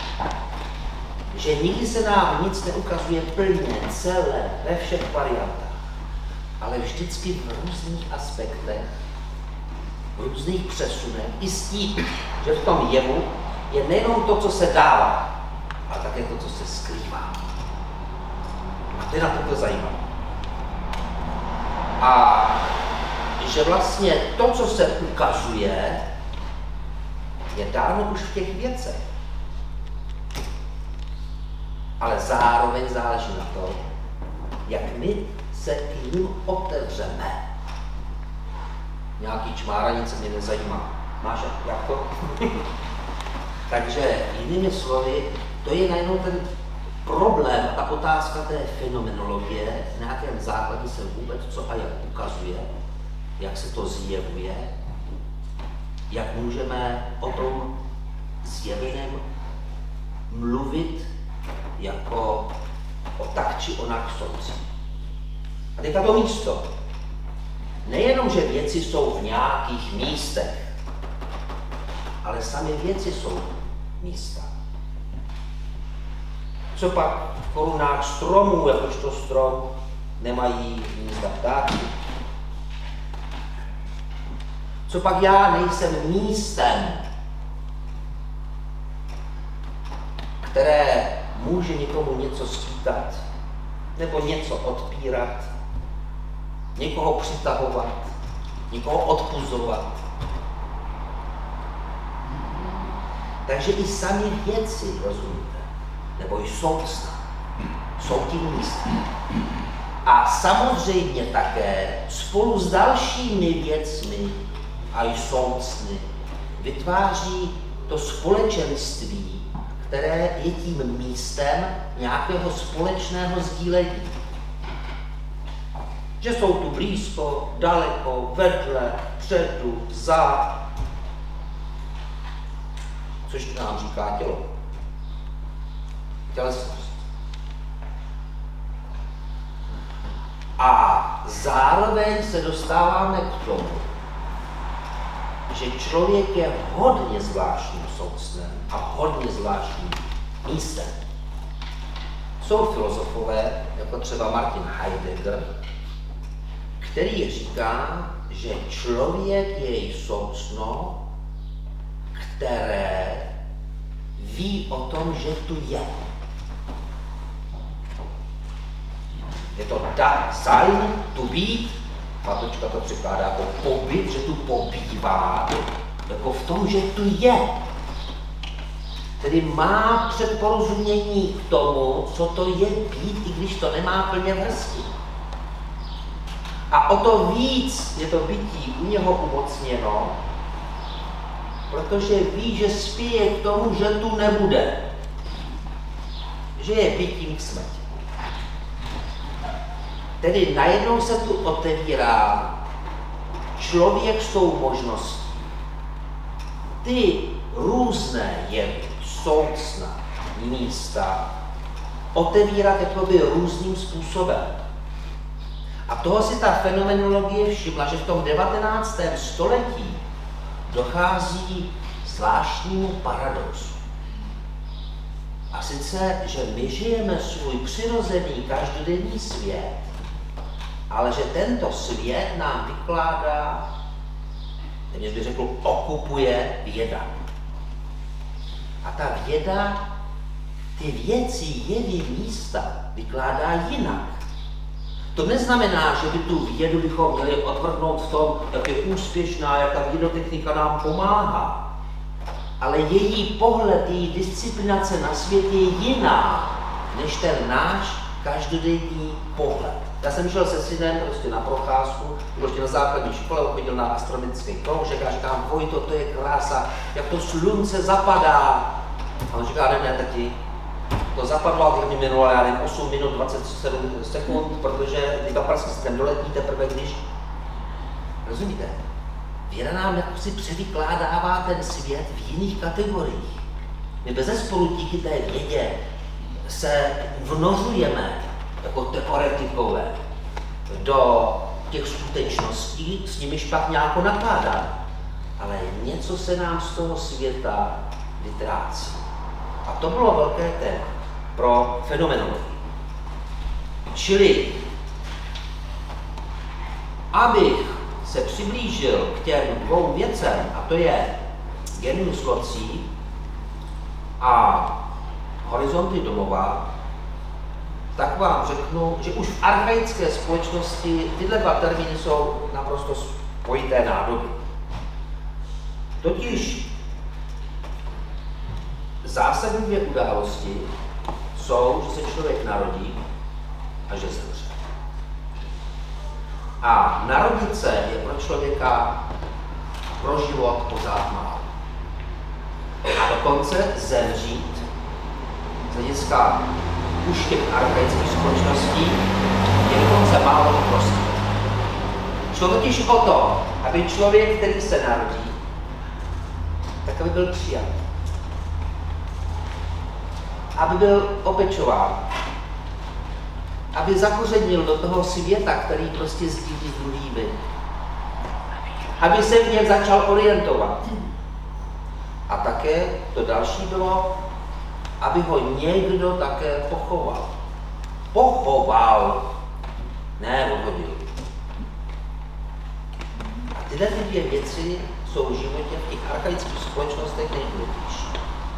že nikdy se nám nic neukazuje plně, celé, ve všech variantách, ale vždycky v různých aspektech, v různých přesunech, i s tím, že v tom jevu je nejenom to, co se dává, ale také to, co se skrývá. A to je na to zajímavé. A že vlastně to, co se ukazuje, je dáno už v těch věcech. Ale zároveň záleží na tom, jak my se k ním otevřeme. Nějaký čmáranice mě nezajímá. Máš jak to? Takže jinými slovy, to je najednou ten problém, ta otázka té fenomenologie, na jakém základě se vůbec co a jak ukazuje, jak se to zjevuje, jak můžeme o tom zjeveném mluvit jako o tak či onak soudci. A teďka to místo. Nejenom, že věci jsou v nějakých místech, ale sami věci jsou místa. Co pak v korunách stromů, jakožto strom, nemají místa ptáky? Co pak já nejsem místem, které může někomu něco skýtat, nebo něco odpírat, někoho přitahovat, někoho odpuzovat. Takže i sami věci, rozumíte, nebo i soucna, jsou tím místem. A samozřejmě také spolu s dalšími věcmi a i soucny vytváří to společenství, které je tím místem nějakého společného sdílení. Že jsou tu blízko, daleko, vedle, předu, za, což nám říká tělo. Tělesnost. A zároveň se dostáváme k tomu, že člověk je hodně zvláštním soucnem a hodně zvláštním místem. Jsou filozofové, jako třeba Martin Heidegger, který říká, že člověk je soucno, které ví o tom, že tu je. Je to da sein, tu být, Patočka to překládá jako pobyt, že tu pobývá, jako v tom, že tu je. Tedy má předporozumění k tomu, co to je být, i když to nemá plně v hrsti. A o to víc je to bytí u něho umocněno, protože ví, že spěje k tomu, že tu nebude. Že je bytím k smrti. Tedy najednou se tu otevírá člověk s tou možností. Ty různé jevy, soucna, místa, otevírat jakoby různým způsobem. A toho si ta fenomenologie všimla, že v tom devatenáctém století dochází zvláštnímu paradoxu. A sice, že my žijeme svůj přirozený každodenní svět, ale že tento svět nám vykládá, téměř bych řekl, okupuje věda. A ta věda ty věci, jevy, místa vykládá jinak. To neznamená, že by tu vědu bychom měli odvrhnout v tom, jak je úspěšná, jak ta vědotechnika nám pomáhá. Ale její pohled, její disciplinace na svět je jiná, než ten náš každodenní pohled. Já jsem šel se synem prostě na procházku, prostě na základní škole, chodil na astronomický kroužek a říkám, Vojto, to je krása, jak to slunce zapadá. A on říká, ne, ne, tati, to zapadlo, a teď mi minulo, já nevím, osm minut dvacet sedm sekund, protože ty kaparsky se ten doletí teprve, když... Rozumíte? Věda nám jako si převykládává ten svět v jiných kategoriích. My bezesporu díky té vědě se vnořujeme jako teoretikové do těch skutečností, s nimiž pak nějako nakládá. Ale něco se nám z toho světa vytrácí. A to bylo velké téma pro fenomenologii. Čili, abych se přiblížil k těm dvou věcem, a to je genius loci a horizonty domova, tak vám řeknu, že už v archaické společnosti tyhle dva termíny jsou naprosto spojité nádoby. Totiž zásadní dvě události jsou, že se člověk narodí a že zemře. A narodit se je pro člověka pro život pořád málo. A dokonce zemřít z hlediska už těch archaických společností je dokonce málo prostě. Šlo totiž o to, aby člověk, který se narodí, tak aby byl přijat. Aby byl opečován. Aby zakořenil do toho světa, který prostě sdílí s druhými. Aby se v něm začal orientovat. A také to další bylo, aby ho někdo také pochoval. Pochoval, ne odhodil. A tyhle ty dvě věci jsou v životě v těch archaických společnostech nejdůležitější.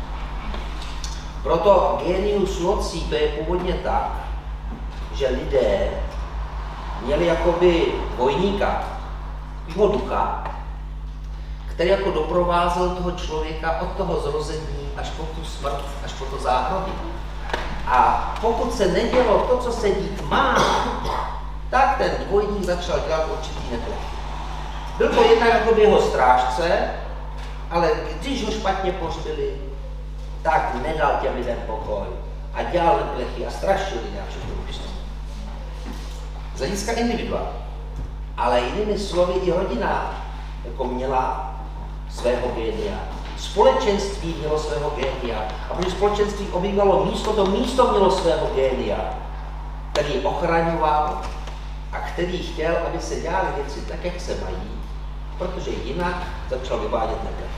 Proto genius loci to je původně tak, že lidé měli jakoby vojníka, jeho ducha, který jako doprovázel toho člověka od toho zrození až po tu smrt, až po to záhrobí. A pokud se nedělo to, co se dít má, tak ten dvojník začal dělat určitý neplechy. Byl to jednak jako jeho strážce, ale když ho špatně pohřbili, tak nedal těm lidem pokoj a dělal neplechy a strašil lidi a všechno upisný. Z hlediska individua. Ale jinými slovy i rodina jako měla svého génia. Společenství mělo svého génia. A protože společenství obývalo místo, to místo mělo svého génia, který ochraňoval a který chtěl, aby se dělaly věci tak, jak se mají, protože jinak začal vyvádět neplech.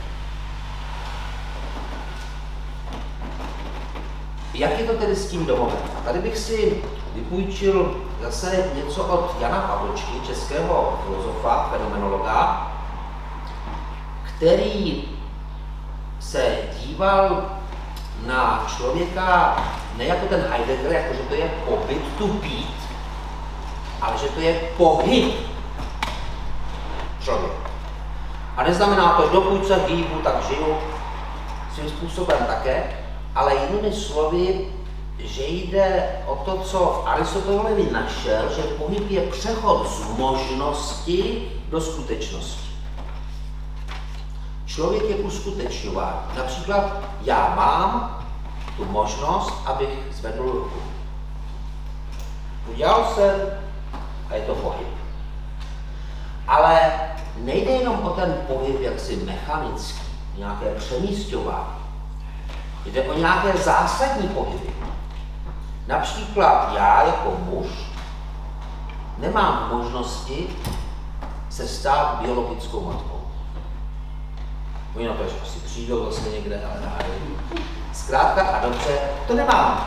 Jak je to tedy s tím domovem? Tady bych si vypůjčil zase něco od Jana Pavločky, českého filozofa, fenomenologa, který se díval na člověka ne jako ten Heidegger, jako že to je pobyt, to být, ale že to je pohyb člověk. A neznamená to, dokud se hýbu, tak žiju svým způsobem také, ale jinými slovy, že jde o to, co v Aristotelovi našel, že pohyb je přechod z možnosti do skutečnosti. Člověk je uskutečňován. Například já mám tu možnost, abych zvedl ruku. Udělal jsem a je to pohyb. Ale nejde jenom o ten pohyb jaksi mechanický, nějaké přemísťování. Jde o nějaké zásadní pohyby. Například já jako muž nemám možnosti se stát biologickou matkou. Oni na to ještě asi přijdou zase někde, ale nevím. Zkrátka a dobře, to nemám.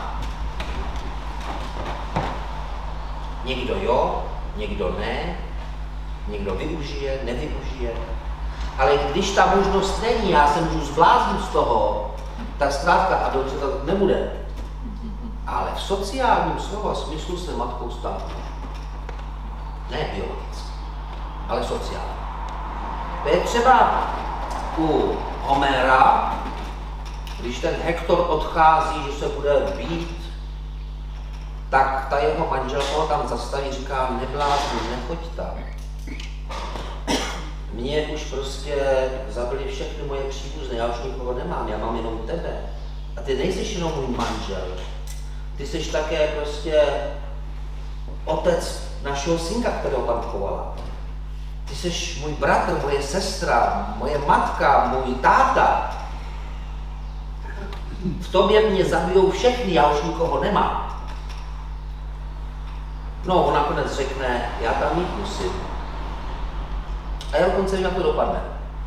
Někdo jo, někdo ne, někdo využije, nevyužije. Ale když ta možnost není, já se můžu zbláznit z toho, tak zkrátka a dobře to nebude. Ale v sociálním slova smyslu se matkou stát. Ne biologicky, ale sociální. To je třeba u Homera, když ten Hektor odchází, že se bude bít, tak ta jeho manželka ho tam zastaví, říká, neblázni, nechoď tam. Mě už prostě zabili všechny moje příbuzné, já už nikoho nemám, já mám jenom tebe. A ty nejsi jenom můj manžel, ty jsi také prostě otec našeho synka, kterého tam chovala. Ty jsi můj bratr, moje sestra, moje matka, můj táta. V tobě mě zabijou všechny, já už nikoho nemám. No, on nakonec řekne, já tam jít musím. A já dokonce vím, jak to dopadne.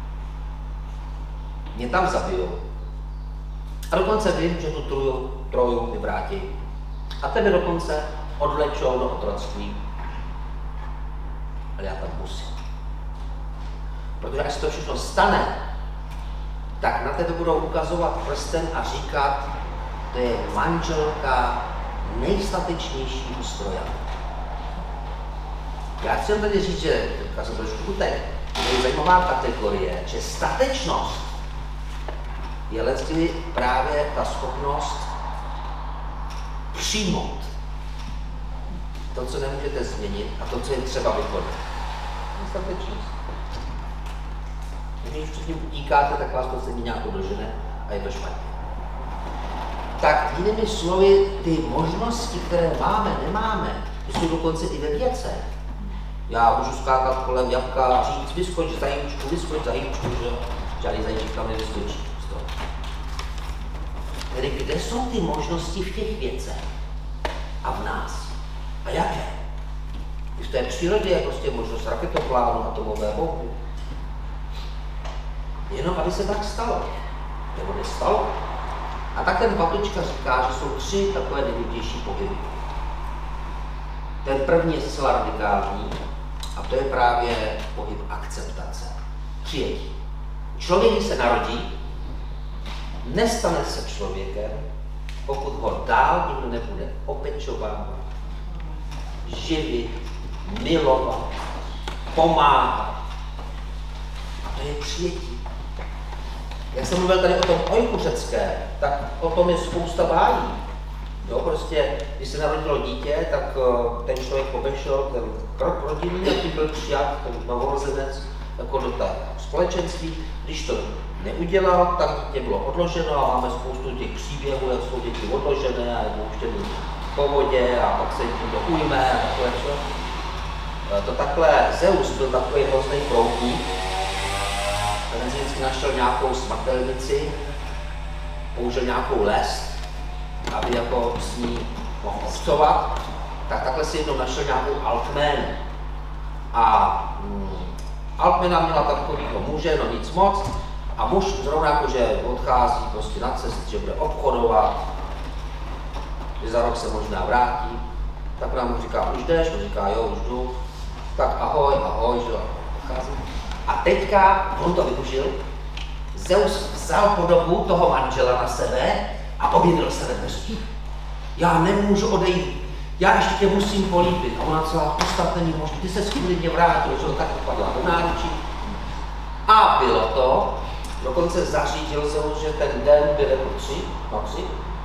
Mě tam zabijou. A dokonce vím, že tu troju, troju vyvrátí. A tebe dokonce odvlečou do otroctví. Ale já tam musím. Protože až se to všechno stane, tak na tebe budou ukazovat prstem a říkat, to je manželka nejstatečnějšího stroja. Já chci tady říct, že já jsem trošku utek, je zajímavá kategorie, že statečnost je leckdy právě ta schopnost přijmout to, co nemůžete změnit a to, co je třeba vykonat. Statečnost. Když před tím utíkáte, tak vás to sedí nějak dožene a je to špatně. Tak jinými slovy, ty možnosti, které máme, nemáme, ty jsou dokonce i ve věcech. Já můžu skákat kolem jabka a říct, vyskoč zajíčku, vyskoč zajíčku, že jo? Žádný zajíček tam nevyskočí. Tedy kde jsou ty možnosti v těch věcech a v nás? A jaké? I v té přírodě je prostě možnost raketoplánu, atomové bomby. Jenom aby se tak stalo. Nebo nestalo. A tak ten Patočka říká, že jsou tři takové nejdůležitější pohyby. Ten první je zcela radikální a to je právě pohyb akceptace. Přijetí. Člověk, když se narodí, nestane se člověkem, pokud ho dál nikdo nebude opečovávat, živit, milovat, pomáhat. A to je přijetí. Jak jsem mluvil tady o tom ojku řecké, tak o tom je spousta bájí. Jo, prostě, když se narodilo dítě, tak ten člověk obešel ten krok rodinný a tím byl přijat ten novorozenec jako do té společenství. Když to neudělal, tak dítě bylo odloženo a máme spoustu těch příběhů, jak jsou děti odložené a je pouštěny po vodě a pak se tím to ujme a takové co. To takhle Zeus byl takový hrozný proutník. Ten si vždycky našel nějakou smrtelnici, použil nějakou lest, aby jako s ní mohl obcovat, tak takhle si jednou našel nějakou Alkménu. A mm, Alkmena měla takovýho muže, no nic moc, a muž zrovna jako, že odchází prostě na cestu, že bude obchodovat, že za rok se možná vrátí, tak nám mu říká, už jdeš? On říká, jo, už jdu. Tak ahoj, ahoj, že jo, odchází. A teďka, on to využil, Zeus vzal podobu toho manžela na sebe a objevil se ve dveřích. Já nemůžu odejít, já ještě tě musím políbit. A ona celá postat není možná, ty se skutečně vrátil, že tak dopadla do náručí. A bylo to, dokonce zařídil Zeus, že ten den byl jako tři, noci.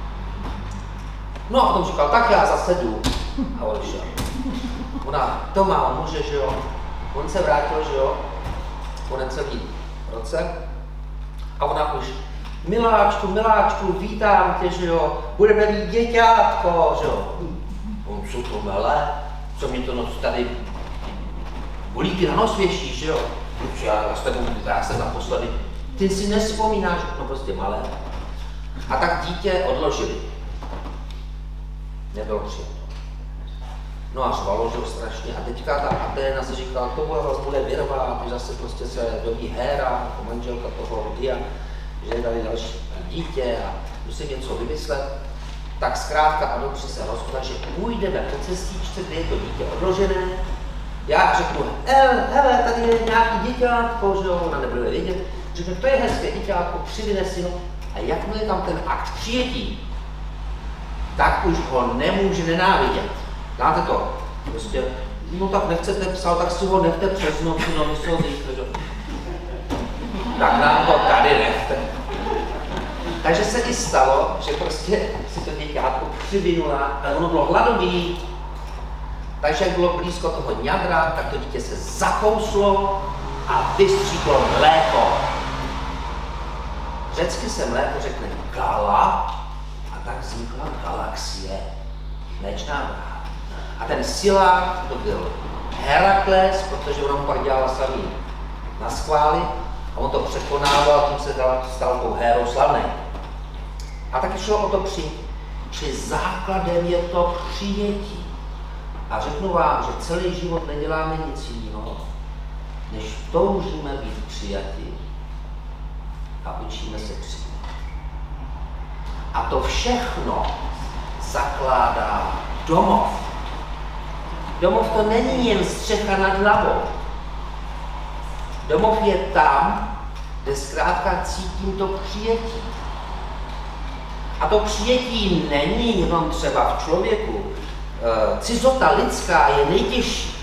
No a potom říkal, tak já zase jdu. A odešel. Ona to má, on může, že jo. On se vrátil, že jo, po necelý roce. A ona už, miláčku, miláčku, vítám tě, že jo, budeme mít děťátko, že jo. On, co to mele, co mě to noc tady bolíky na nos věší, že jo. Já, já, s tebou, já jsem naposledy, ty si nespomínáš, no prostě malé. A tak dítě odložili. Nebylo přijato. No a řvalo, že jo, strašně. A teďka ta Aténa si říkala, to vás bude vyrvát, že zase prostě se doví Héra, jako manželka toho Dia, že je tady další dítě a musí něco vymyslet. Tak zkrátka a dobře se rozhodla, že půjdeme po cestičce, kde je to dítě odložené. Já řeknu, hele, tady je nějaký děťátko, že jo, ona nebude vědět. Řeknu, to je hezké děťátko, přivine si ho. A jakmile je tam ten akt přijetí, tak už ho nemůže nenávidět. Znáte to? Prostě No tak nechcete psát, tak si ho nechte přes noc, no my se ho zítra. Tak nám ho tady nechte. Takže se i stalo, že prostě si to děťátko přivinula, ale ono bylo hladový. Takže jak bylo blízko toho ňadra, tak to dítě se zakouslo a vystříklo mléko. Řecky se mléko řekne gala a tak vznikla galaxie, mléčná dráha. A ten silák to byl Herakles, protože on mu pak dělal samý naschvály a on to překonával, tím se stal tou hérou slavnej. A taky šlo o to přijetí. Čili základem je to přijetí. A řeknu vám, že celý život neděláme nic jiného, než toužíme být přijati a učíme se přijít. A to všechno zakládá domov. Domov to není jen střecha nad hlavou. Domov je tam, kde zkrátka cítím to přijetí. A to přijetí není jenom třeba v člověku. Cizota lidská je nejtěžší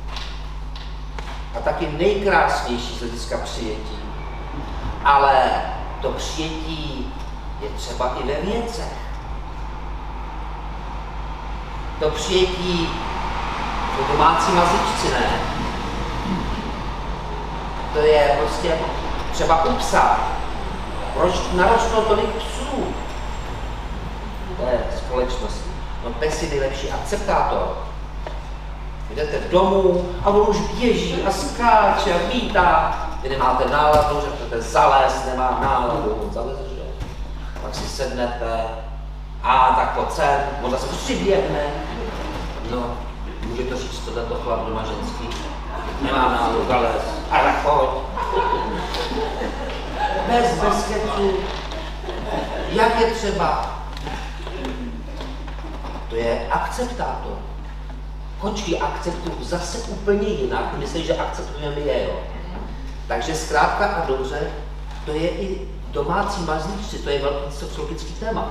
a taky nejkrásnější z hlediska přijetí. Ale to přijetí je třeba i ve věcech. To přijetí to domácí mazličci, ne? To je prostě třeba u psa. Proč narostlo tolik psů v té společnosti? No pes je nejlepší akceptátor. Jdete domů a on už běží a skáče a vítá. Vy nemáte náladu, řeknete zalez, nemám náladu, on zaleze, že? Pak si sednete a tak pojď sem, možná se přiběhne. No, může to říct tohleto chlap doma ženský. Nemám náladu, zalez, a tak pojď. Bez, bez kecu. Jak je třeba? To je akceptátor. Kočky akceptují zase úplně jinak, myslím, že akceptujeme je, jo. Takže zkrátka a dobře, to je i domácí mazlíčci, to je velký sociologický téma.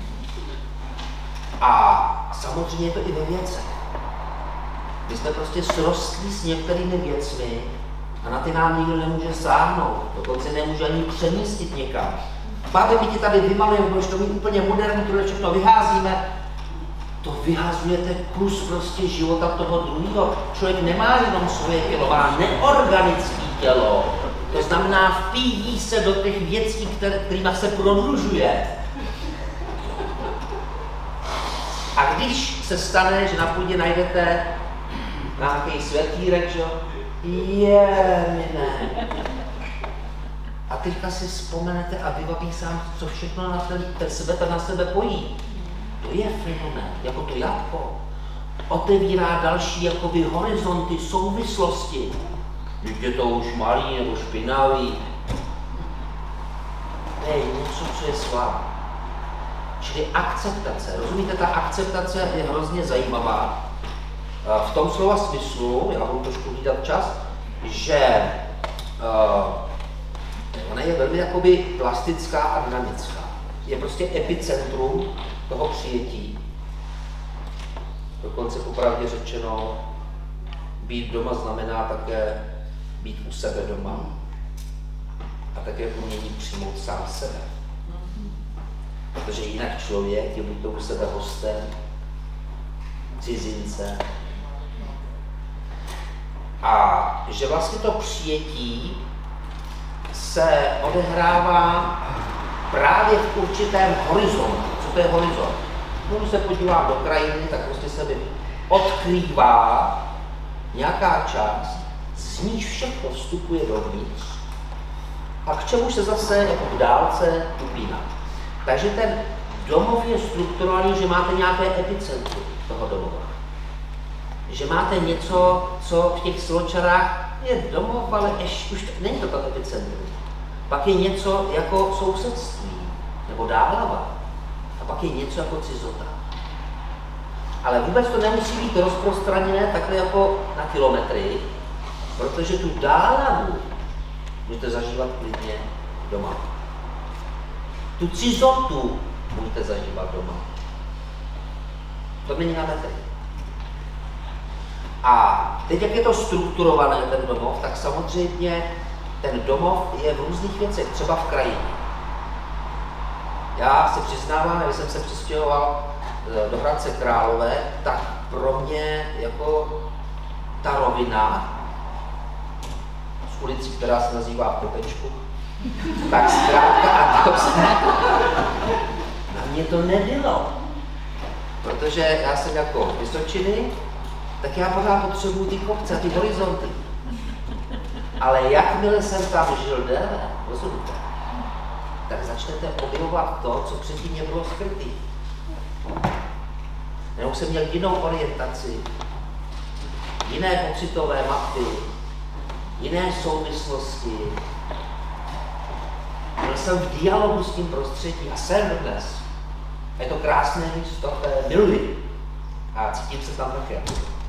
A samozřejmě je to i ve věcech. My jsme prostě srostli s některými věcmi a na ty nám nikdo nemůže sáhnout, dokonce nemůže ani přemístit někam. Páve, my ti tady vymalujeme, protože to my úplně moderní, tohle všechno vyházíme, to vyhazujete kus prostě života toho druhého. Člověk nemá jenom svoje tělo, má neorganické tělo. To znamená, vpíjí se do těch věcí, které, kterýma se prodlužuje. A když se stane, že na půdě najdete nějaký světýrek, že jo? Je, ne. A teďka si vzpomenete a vybaví sám, co všechno na ten, ten svět na sebe pojí. To je fenomén, jako to jabko. Otevírá další jakoby horizonty, souvislosti. Když je to už malý nebo špinavý. To je něco, co je slabé. Čili akceptace. Rozumíte, ta akceptace je hrozně zajímavá. V tom slova smyslu, já budu trošku hlídat čas, že uh, ona je velmi jakoby plastická a dynamická. Je prostě epicentrum toho přijetí. Dokonce popravdě řečeno, být doma znamená také být u sebe doma a také umění přijmout sám sebe. Protože jinak člověk je buď to u sebe hostem, cizince. A že vlastně to přijetí se odehrává právě v určitém horizontu. Co to je horizont? No, když se podívám do krajiny, tak prostě se mi odkrývá nějaká část, z níž všechno vstupuje dovnitř a k čemu se zase jako v dálce upíná. Takže ten domov je strukturální, že máte nějaké epicentrum toho domova. Že máte něco, co v těch sločarách je domov, ale ještě už to, není to to epicentrum. Pak je něco jako sousedství, nebo dálava. A pak je něco jako cizota. Ale vůbec to nemusí být rozprostraněné takhle jako na kilometry, protože tu dálavu můžete zažívat klidně doma. Tu cizotu můžete zažívat doma. To není na metry. A teď, jak je to strukturované, ten domov, tak samozřejmě ten domov je v různých věcech, třeba v krajině. Já se přiznávám, když jsem se přistěhoval do Hradce Králové, tak pro mě jako ta rovina z ulicí, která se nazývá Popečku, tak zkrátka a dobře, na mě to nebylo. Protože já jsem jako Vysočiny, tak já pořád potřebuju ty kopce, ty horizonty. Ale jakmile jsem tam žil déle, rozumíte, tak začnete objevovat to, co předtím mě bylo skrytý. Já už jsem měl jinou orientaci, jiné pocitové mapy, jiné souvislosti. Byl jsem v dialogu s tím prostředím a jsem dnes. A je to krásné místo, které miluji a cítím se tam také.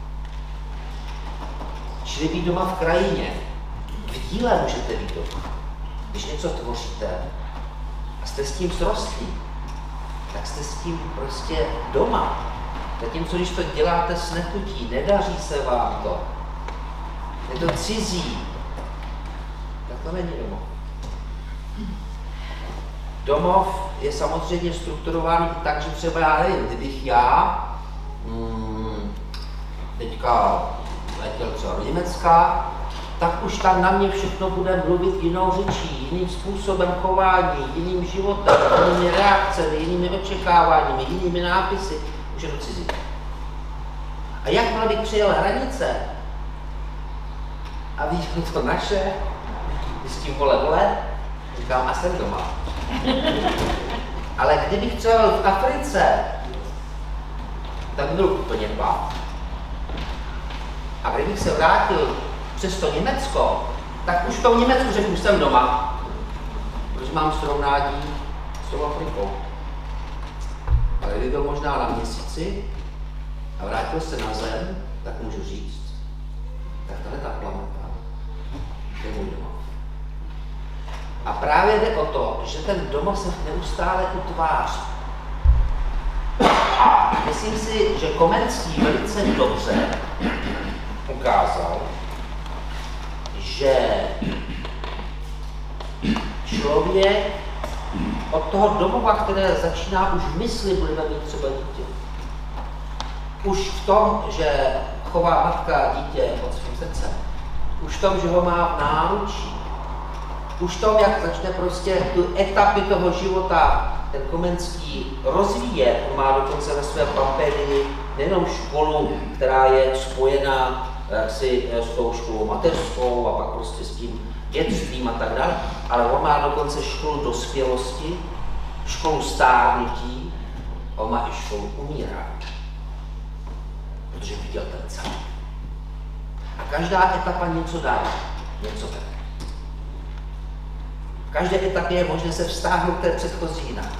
Čili být doma v krajině, v díle můžete být doma. Když něco tvoříte a jste s tím srostlí, tak jste s tím prostě doma. Zatímco když to děláte s nechutí, nedaří se vám to, je to cizí, tak to není domov. Domov je samozřejmě strukturovaný tak, že třeba já nevím, kdybych já hmm, teďka letěl třeba do Německa, tak už tam na mě všechno bude mluvit jinou řečí, jiným způsobem chování, jiným životem, jinými reakcemi, jinými očekáváními, jinými nápisy, už je to cizí. A jakmile bych přijel hranice a vidím to naše, s tím vole vole, říkám, a jsem doma. Ale kdybych třeba byl v Africe, tak byl úplně pád. A kdybych se vrátil přes to Německo, tak už v tom Německu řeknu, že jsem doma. Protože mám srovnání s tou Afrikou. Ale kdyby byl možná na měsíci a vrátil se na zem, tak můžu říct, tak tady ta planeta je můj domov. A právě jde o to, že ten domov se neustále utváří. A myslím si, že Komenský velice dobře ukázal, že člověk od toho domova, které začíná už v mysli, budeme mít třeba dítě. Už v tom, že chová matka dítě pod svým srdcem. Už v tom, že ho má v náručí. Už v tom, jak začne prostě tu etapy toho života ten Komenský rozvíjet. On má dokonce ve své pampérii nejenom školu, která je spojená jaksi s tou školou mateřskou a pak prostě s tím dětstvím a tak dále, ale on má dokonce školu dospělosti, školu stárnutí, a on má i školu umírání, protože viděl ten celý. A každá etapa něco dá, něco tak. V každé etapě je možné se vztáhnout k té předchozí jinak.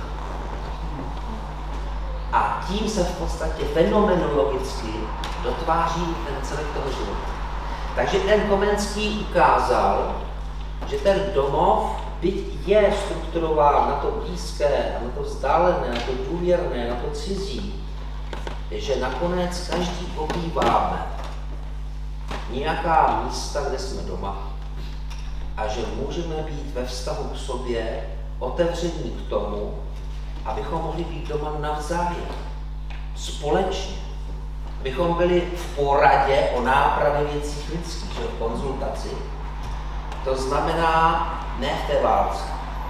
A tím se v podstatě fenomenologicky dotváří ten celek toho života. Takže ten Komenský ukázal, že ten domov, byť je strukturován na to blízké, na to vzdálené, na to důvěrné, na to cizí, že nakonec každý obýváme nějaká místa, kde jsme doma a že můžeme být ve vztahu k sobě otevření k tomu, abychom mohli být doma navzájem, společně. Abychom byli v poradě o nápravě věcí lidských, že v konzultaci. To znamená ne v té válce.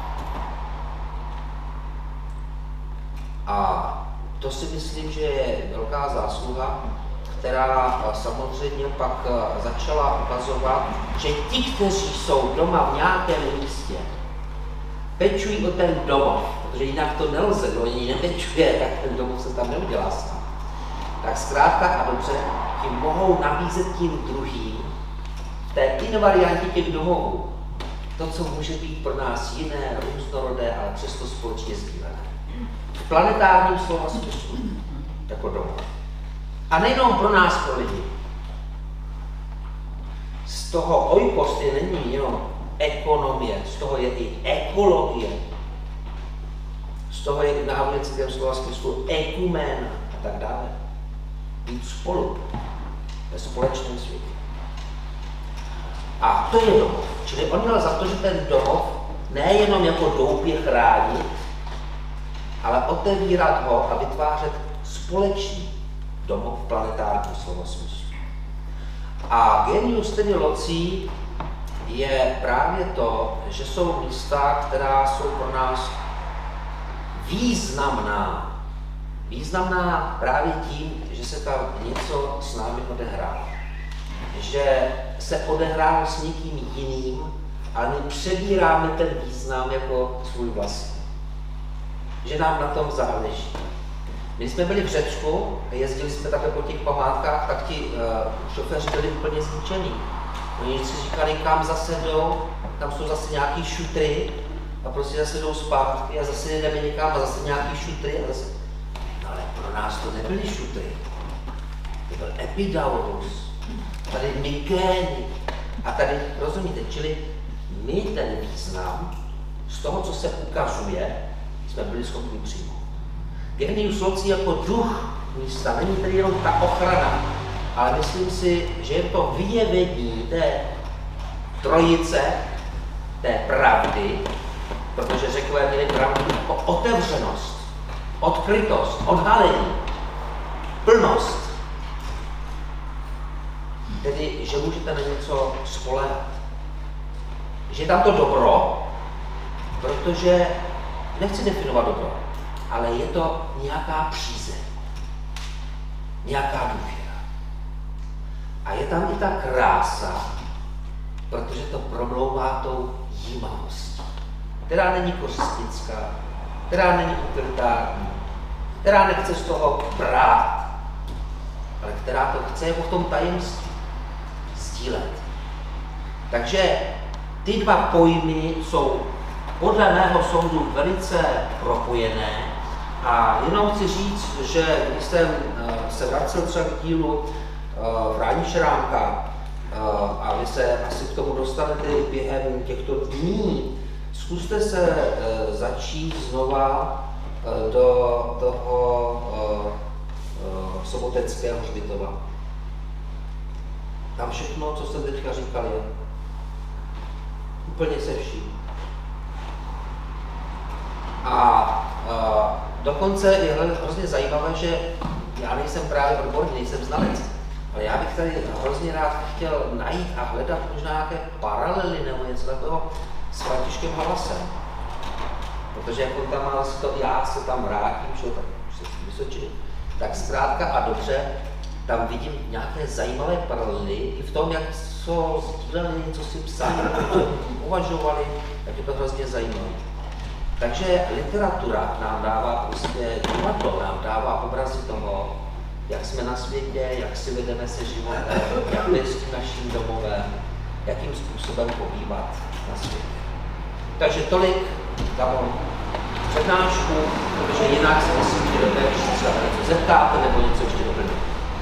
A to si myslím, že je velká zásluha, která samozřejmě pak začala ukazovat, že ti, kteří jsou doma v nějakém místě, pečují o ten domov, protože jinak to nelze, kdo jiný nepečuje, tak ten domov se tam neudělá sám. Tak zkrátka a dobře, ti mohou nabízet tím druhým v té invariantě těch domovů to, co může být pro nás jiné, různorodé, ale přesto společně sdílené. V planetárním slova smyslu, jako domov. A nejenom pro nás, pro lidi. Z toho oikos je není jenom ekonomie, z toho je i ekologie. Z toho je i na anglickém slova smyslu ekuména a tak dále. Být spolu ve společném světě. A to je domov. Čili on měl za to, že ten domov nejenom jako doupě chránit, ale otevírat ho a vytvářet společný domov v planetárním slova smyslu. A genius tedy loci je právě to, že jsou místa, která jsou pro nás významná. Významná právě tím, že se tam něco s námi odehrálo. Že se odehrálo s někým jiným, ale my přebíráme ten význam jako svůj vlastní. Že nám na tom záleží. My jsme byli v Řecku, jezdili jsme takhle po těch památkách, tak ti uh, šoféři byli úplně zničený. Oni si říkali, kam zase jdou, tam jsou zase nějaký šutry a prostě zase jdou zpátky a zase jdeme někam a zase nějaký šutry a zase... No ale pro nás to nebyly šutry. To byl Epidaurus, tady Mykény a tady, rozumíte, čili my ten význam z toho, co se ukazuje, jsme byli schopni přijmout. Genius loci jako duch místa není tedy jenom ta ochrana, ale myslím si, že je to vyjevení té trojice, té pravdy, protože Řekové měli pravdu o otevřenost, odkrytost, odhalení, plnost. Tedy, že můžete na něco spoléhat. Že je tam to dobro, protože nechci definovat dobro, ale je to nějaká přízeň, nějaká důvěra. A je tam i ta krása, protože to promlouvá tou jímavostí, která není kořistnická, která není utilitární, která nechce z toho brát, ale která to chce jako v tom tajemství sdílet. Takže ty dva pojmy jsou podle mého soudu velice propojené a jenom chci říct, že když jsem se vracel třeba k dílu Fráni Šrámka a vy se asi k tomu dostanete během těchto dní, zkuste se začít znova do toho Soboteckého hřbitova. Tam všechno, co jsem teďka říkal, je úplně se vším. A, a dokonce je hrozně zajímavé, že já nejsem právě odborník, nejsem znalec, ale já bych tady hrozně rád chtěl najít a hledat možná nějaké paralely nebo něco takového s Františkem Halasem. Protože jako tam má to, já se tam vrátím, že tak se Vysočiny, tak zkrátka a dobře, tam vidím nějaké zajímavé paralely i v tom, jak co sdíleli, co si psali, co uvažovali, tak je to hrozně zajímavé. Takže literatura nám dává prostě, divadlo nám dává obrazy toho, jak jsme na světě, jak si vedeme se životem, jak je s tím naším domovem, jakým způsobem pobývat na světě. Takže tolik za mou přednášku, protože jinak se myslím, že do té třeba něco zeptáte nebo něco ještě doplňte.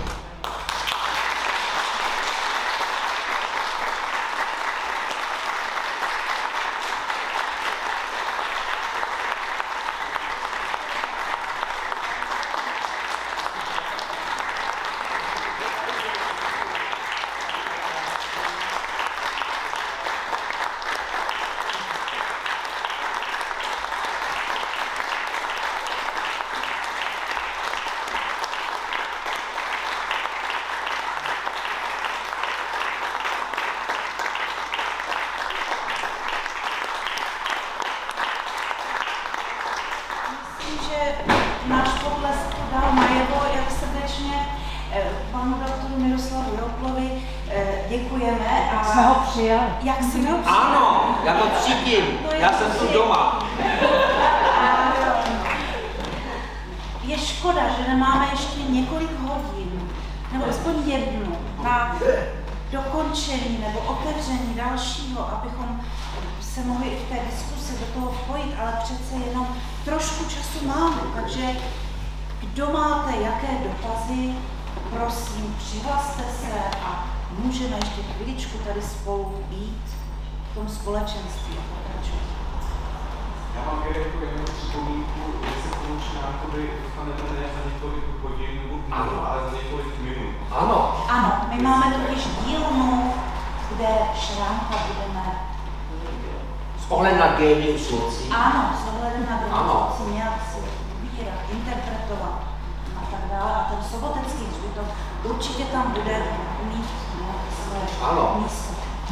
Jak jsi byl přijal? Ano, já to cítím, já jsem tu doma. Je škoda, že nemáme ještě několik hodin, nebo aspoň jednu, na dokončení nebo otevření dalšího, abychom se mohli i v té diskusi do toho vpojit, ale přece jenom trošku času máme, takže kdo máte jaké dotazy, prosím, přihlaste se a můžeme ještě chviličku tady spolu být v tom společenství a pokračovat. Já mám jednu jednu připomínku, že se k tomu článkovi dostaneme ne za několik hodin nebo dnů, ale za několik minut. Ano. Ano, my máme Žránka budeme... S ohledem na génius loci. Ano, s ohledem na génius loci nějak si vybírat, interpretovat a tak dále. A ten Sobotecký hřbitov určitě tam bude mít své ano. místo.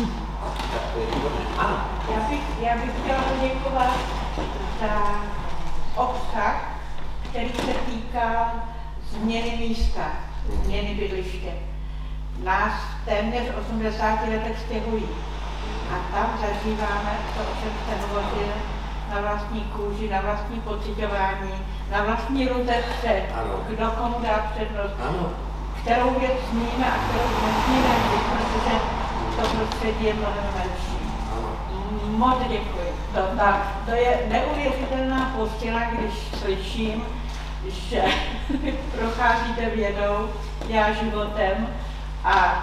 Ano. Já bych, já bych chtěla poděkovat za obsah, který se týká změny místa, změny bydliště. Nás téměř osmdesáti letech stěhují a tam zažíváme to, o čem jste hovořil, na vlastní kůži, na vlastní pociťování, na vlastní rutečce, kdo komu dá přednost, ano. Kterou věc smíme a kterou nesmíme, protože to prostředí je mnohem menší. Moc děkuji. To, tak, to je neuvěřitelná posila, když slyším, že procházíte vědou, já životem a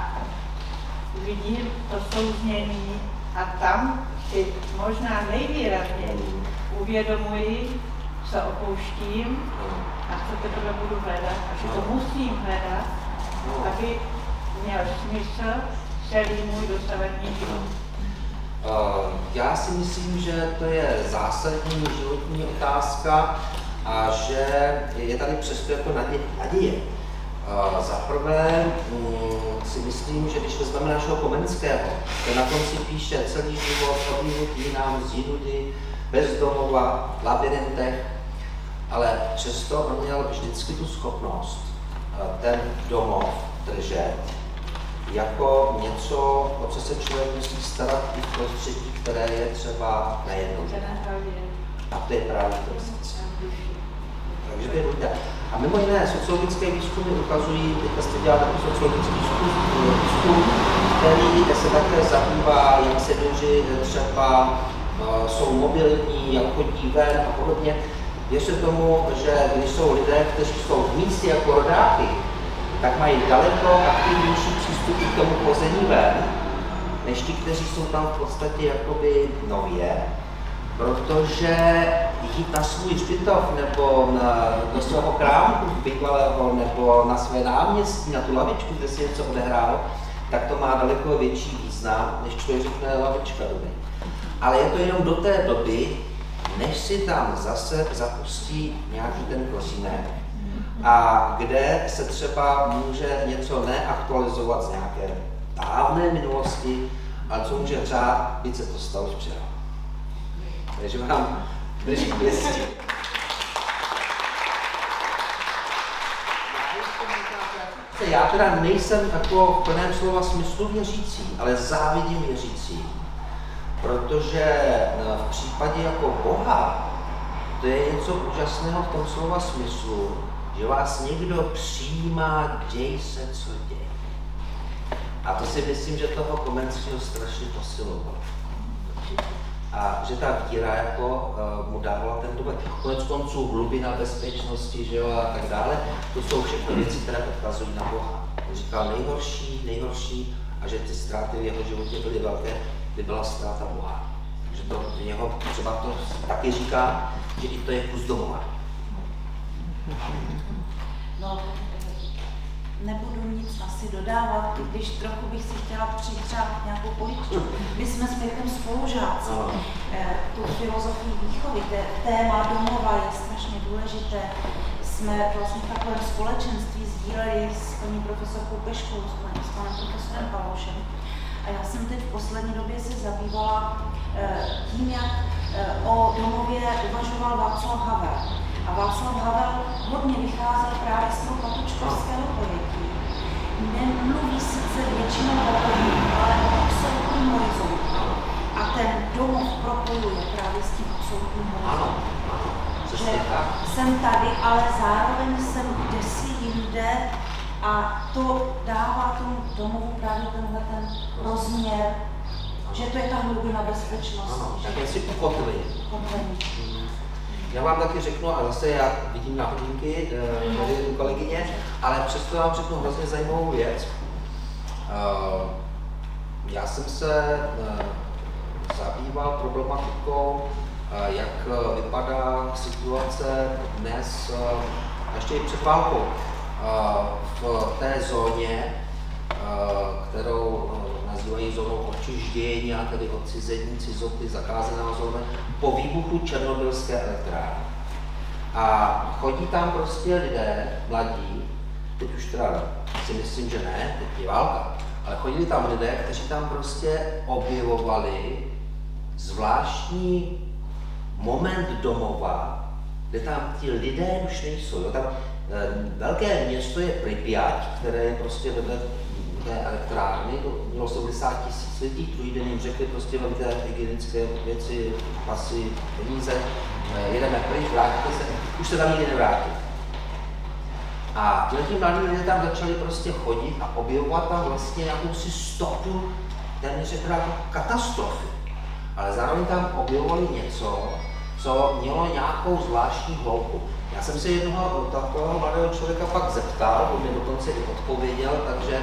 vidím to souznění a tam si možná nejvýrazněji uvědomuji, co opouštím a co teprve budu hledat a že to musím hledat, aby měl smysl celý můj dosavadní život. Uh, já si myslím, že to je zásadní životní otázka a že je tady přesto jako naděje. Uh, Za prvé um, si myslím, že když vezmeme našeho Komenského, ten na konci píše celý život odjinutý nám z jinudy, bez domova, v labyrintech, ale přesto on měl vždycky tu schopnost uh, ten domov držet jako něco, o co se člověk musí starat i v prostředí, které je třeba nejednoduché. A to je právě to srdce. Takže to je důležité. A mimo jiné, sociologické výzkumy ukazují, teďka jste dělali takový sociologický výzkum, který se také zabývá, jak se lidi třeba uh, jsou mobilní, jak chodí ven a podobně. Věřte tomu, že když jsou lidé, kteří jsou v místě jako rodáky, tak mají daleko aktivnější přístup k tomu chození ven, než ti, kteří jsou tam v podstatě jakoby nově, protože jít na svůj hřbitov nebo na, do svého krámku bývalého nebo na své náměstí, na tu lavičku, kde se něco odehrálo, tak to má daleko větší význam, než člověk řekne lavička doby. Ale je to jenom do té doby, než si tam zase zapustí nějaký ten kořínek, a kde se třeba může něco neaktualizovat z nějaké dávné minulosti, ale co může řád, byť se to stalo včera. Takže vám držím pěstí. Já teda nejsem jako v plném slova smyslu věřící, ale závidím věřící, protože v případě jako Boha to je něco úžasného v tom slova smyslu, že vás někdo přijímá, děj se, co děje. A to si myslím, že toho Komenského strašně posilovalo. A že ta víra jako uh, mu dávala ten důvod. Konec konců hlubina bezpečnosti, že jo, a tak dále. To jsou všechno věci, které odkazují na Boha. On říkal nejhorší, nejhorší a že ty ztráty v jeho životě byly velké, by byla ztráta Boha. Takže to v něho třeba to taky říká, že i to je kus domova. No, nebudu nic asi dodávat, když trochu bych si chtěla přitřát nějakou poličku. My jsme s Mirkem spolužáci. Tu filozofii výchovy, téma domova je strašně důležité. Jsme vlastně v takovém společenství sdíleli s paní profesorkou Peškou, s panem profesorem Paloušem. A já jsem teď v poslední době se zabývala tím, jak o domově uvažoval Václav Havel. A Václav Havel hodně vycházel právě z toho patučkovského pojetí. Nemluví sice většinou o domu, ale o absolutním horizontu. A ten domov propojuje právě s tím absolutním horizontem. Že jsem tady, ale zároveň jsem kdesi jinde a to dává tomu domovu právě tenhle ten rozměr, že to je ta hlubina bezpečnosti. Tak je si ukotvení. Já vám taky řeknu, a zase já vidím na hodinky tady u kolegyně, ale přesto vám řeknu hrozně zajímavou věc. Já jsem se zabýval problematikou, jak vypadá situace dnes, a ještě i před válkou, v té zóně, kterou nazývají zónou odčужdění a tedy odcizení, cizoty, zakázaná zóna, po výbuchu černobylské elektrárny. A chodí tam prostě lidé, mladí, teď už teda si myslím, že ne, teď je válka, ale chodili tam lidé, kteří tam prostě objevovali zvláštní moment domova, kde tam ti lidé už nejsou. Jo? Tam e, velké město je Pripyat, které je prostě vedle té elektrárny, to mělo sedmdesát tisíc lidí, druhý den jim řekli prostě veliké hygienické věci, pasy, peníze, e, jedeme pryč, vrátíte se, už se tam nikdy nevrátí. A ti mladí lidé tam začali prostě chodit a objevovat tam vlastně jakousi stopu téměř jako katastrofy. Ale zároveň tam objevovali něco, co mělo nějakou zvláštní hloubku. Já jsem se jednoho takového mladého člověka pak zeptal, on mi dokonce i odpověděl, takže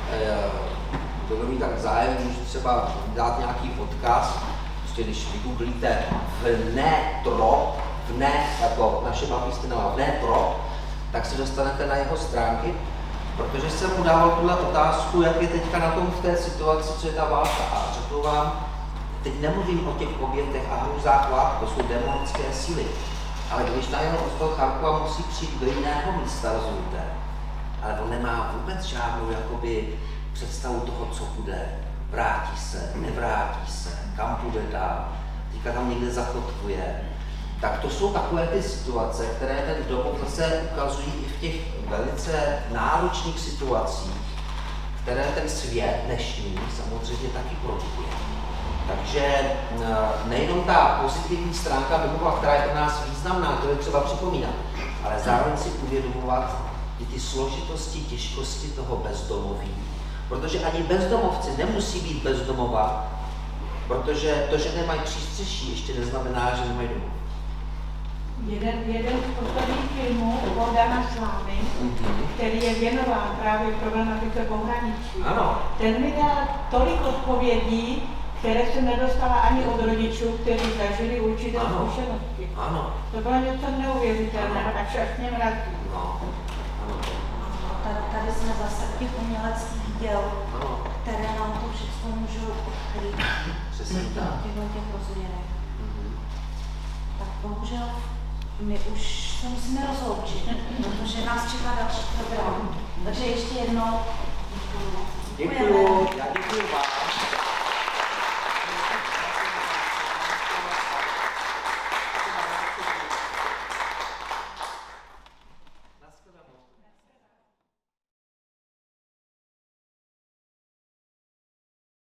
kdo eh, mít tak zájem, můžu třeba dát nějaký odkaz, prostě když vygooglíte vnetrop, vne, jako naše mapístinova vnetrop, tak se dostanete na jeho stránky, protože jsem mu dával tuhle otázku, jak je teďka na tom v té situaci, co je ta válka. A řeknu vám, teď nemluvím o těch obětech a hrůzách války, to jsou démonické síly. Ale když na jeho od toho Charkova musí přijít do jiného místa, rozumíte? Ale on nemá vůbec žádnou jakoby, představu toho, co bude. Vrátí se, nevrátí se, kam půjde dál, teďka tam někde zakotvuje. Tak to jsou takové ty situace, které ten domov zase ukazují i v těch velice náročných situacích, které ten svět dnešní samozřejmě taky produkuje. Takže nejenom ta pozitivní stránka domova, která je pro nás významná, to je třeba připomínat, ale zároveň si uvědomovat i ty složitosti, těžkosti toho bezdomoví. Protože ani bezdomovci nemusí být bezdomova, protože to, že nemají přístřeší, ještě neznamená, že nemají domov. Jeden, jeden z posledních filmů Bogdana Slámy, mm-hmm. který je věnován právě problematice pohraničí, ano. Ten mi dal tolik odpovědí, které jsem nedostala ani od rodičů, kteří zažili určité ano. zkušenosti. Ano. To bylo něco neuvěřitelného, tak se až mě mrazí. No. Ano. Tady, tady jsme zase v těch uměleckých děl, ano. které nám to všechno můžou odkryt. Přesně tak. V těchto těch rozměrech. Mm-hmm. Tak bohužel my už se musíme rozloučit, protože nás čeká další program. Takže ještě jednou děkuji. Děkuji. Já děkuji vám.